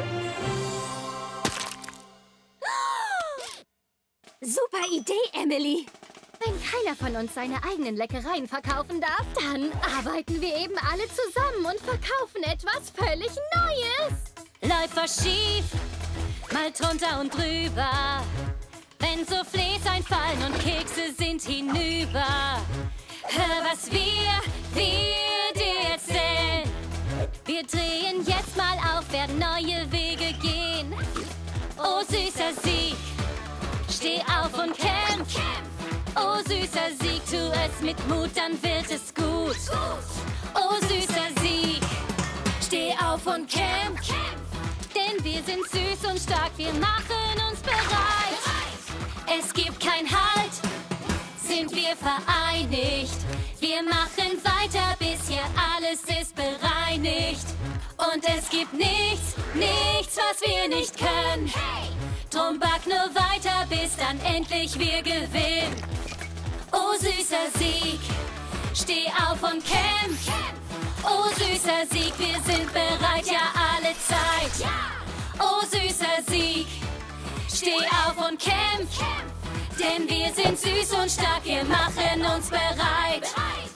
Super Idee, Emily. Wenn keiner von uns seine eigenen Leckereien verkaufen darf, dann arbeiten wir eben alle zusammen und verkaufen etwas völlig Neues. Läuft was schief, mal drunter und drüber. Wenn Soufflés einfallen und Kekse sind hinüber. Hör, was wir dir erzählen. Wir drehen jetzt mal auf, werden neue Wege gehen. Oh, süßer Sieg, steh auf und kämpf. Oh, süßer Sieg, tu es mit Mut, dann wird es gut. Oh, süßer Sieg, steh auf und kämpf. Denn wir sind süß und stark, wir machen uns bereit. Es gibt kein Halt, sind wir vereinigt. Wir machen weiter, bis hier alles ist bereinigt. Und es gibt nichts, was wir nicht können. Drum back nur weiter, bis dann endlich wir gewinnen. Oh, süßer Sieg, steh auf und kämpf. Oh, süßer Sieg, wir sind bereit, ja, alle Zeit. Oh, süßer Sieg, steh auf und kämpf. Denn wir sind süß und stark, wir machen uns bereit.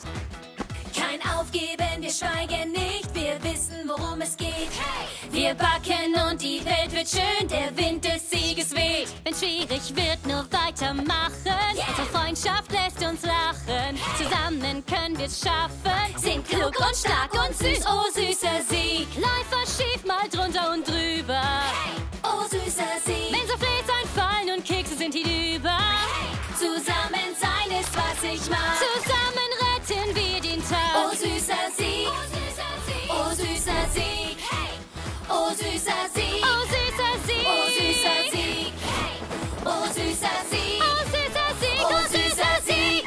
Kein Aufgeben, wir schweigen nicht, wir wissen, worum es geht. Wir backen und die Welt wird schön, der Wind des Sieges weht. Wenn schwierig wird, nur weitermachen. Unsere Freundschaft lässt uns lachen. Zusammen können wir's schaffen. Sind klug und stark und süß, oh süßer Sieg. Läuft was schief, mal drunter und drüber. Oh süßer Sieg. Wenn Soufflés einfallen und Kekse sind hinüber. Zusammen sein ist, was ich mag. Zusammen retten wir den Tag. Oh süßer Sieg. Oh süßer Sieg. Oh süßer Sieg. Oh süßer Sieg. Oh süßer Sieg. Oh süßer Sieg. Oh süßer Sieg. Oh süßer Sieg.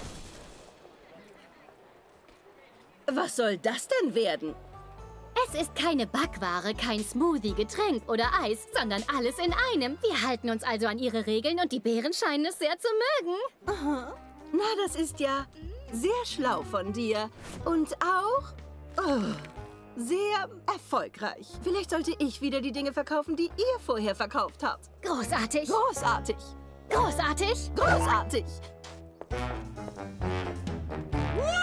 Was soll das denn werden? Es ist keine Backware, kein Smoothie, Getränk oder Eis, sondern alles in einem. Wir halten uns also an ihre Regeln und die Bären scheinen es sehr zu mögen. Aha. Na, das ist ja sehr schlau von dir. Und auch sehr erfolgreich. Vielleicht sollte ich wieder die Dinge verkaufen, die ihr vorher verkauft habt. Großartig. Großartig. Großartig. Großartig.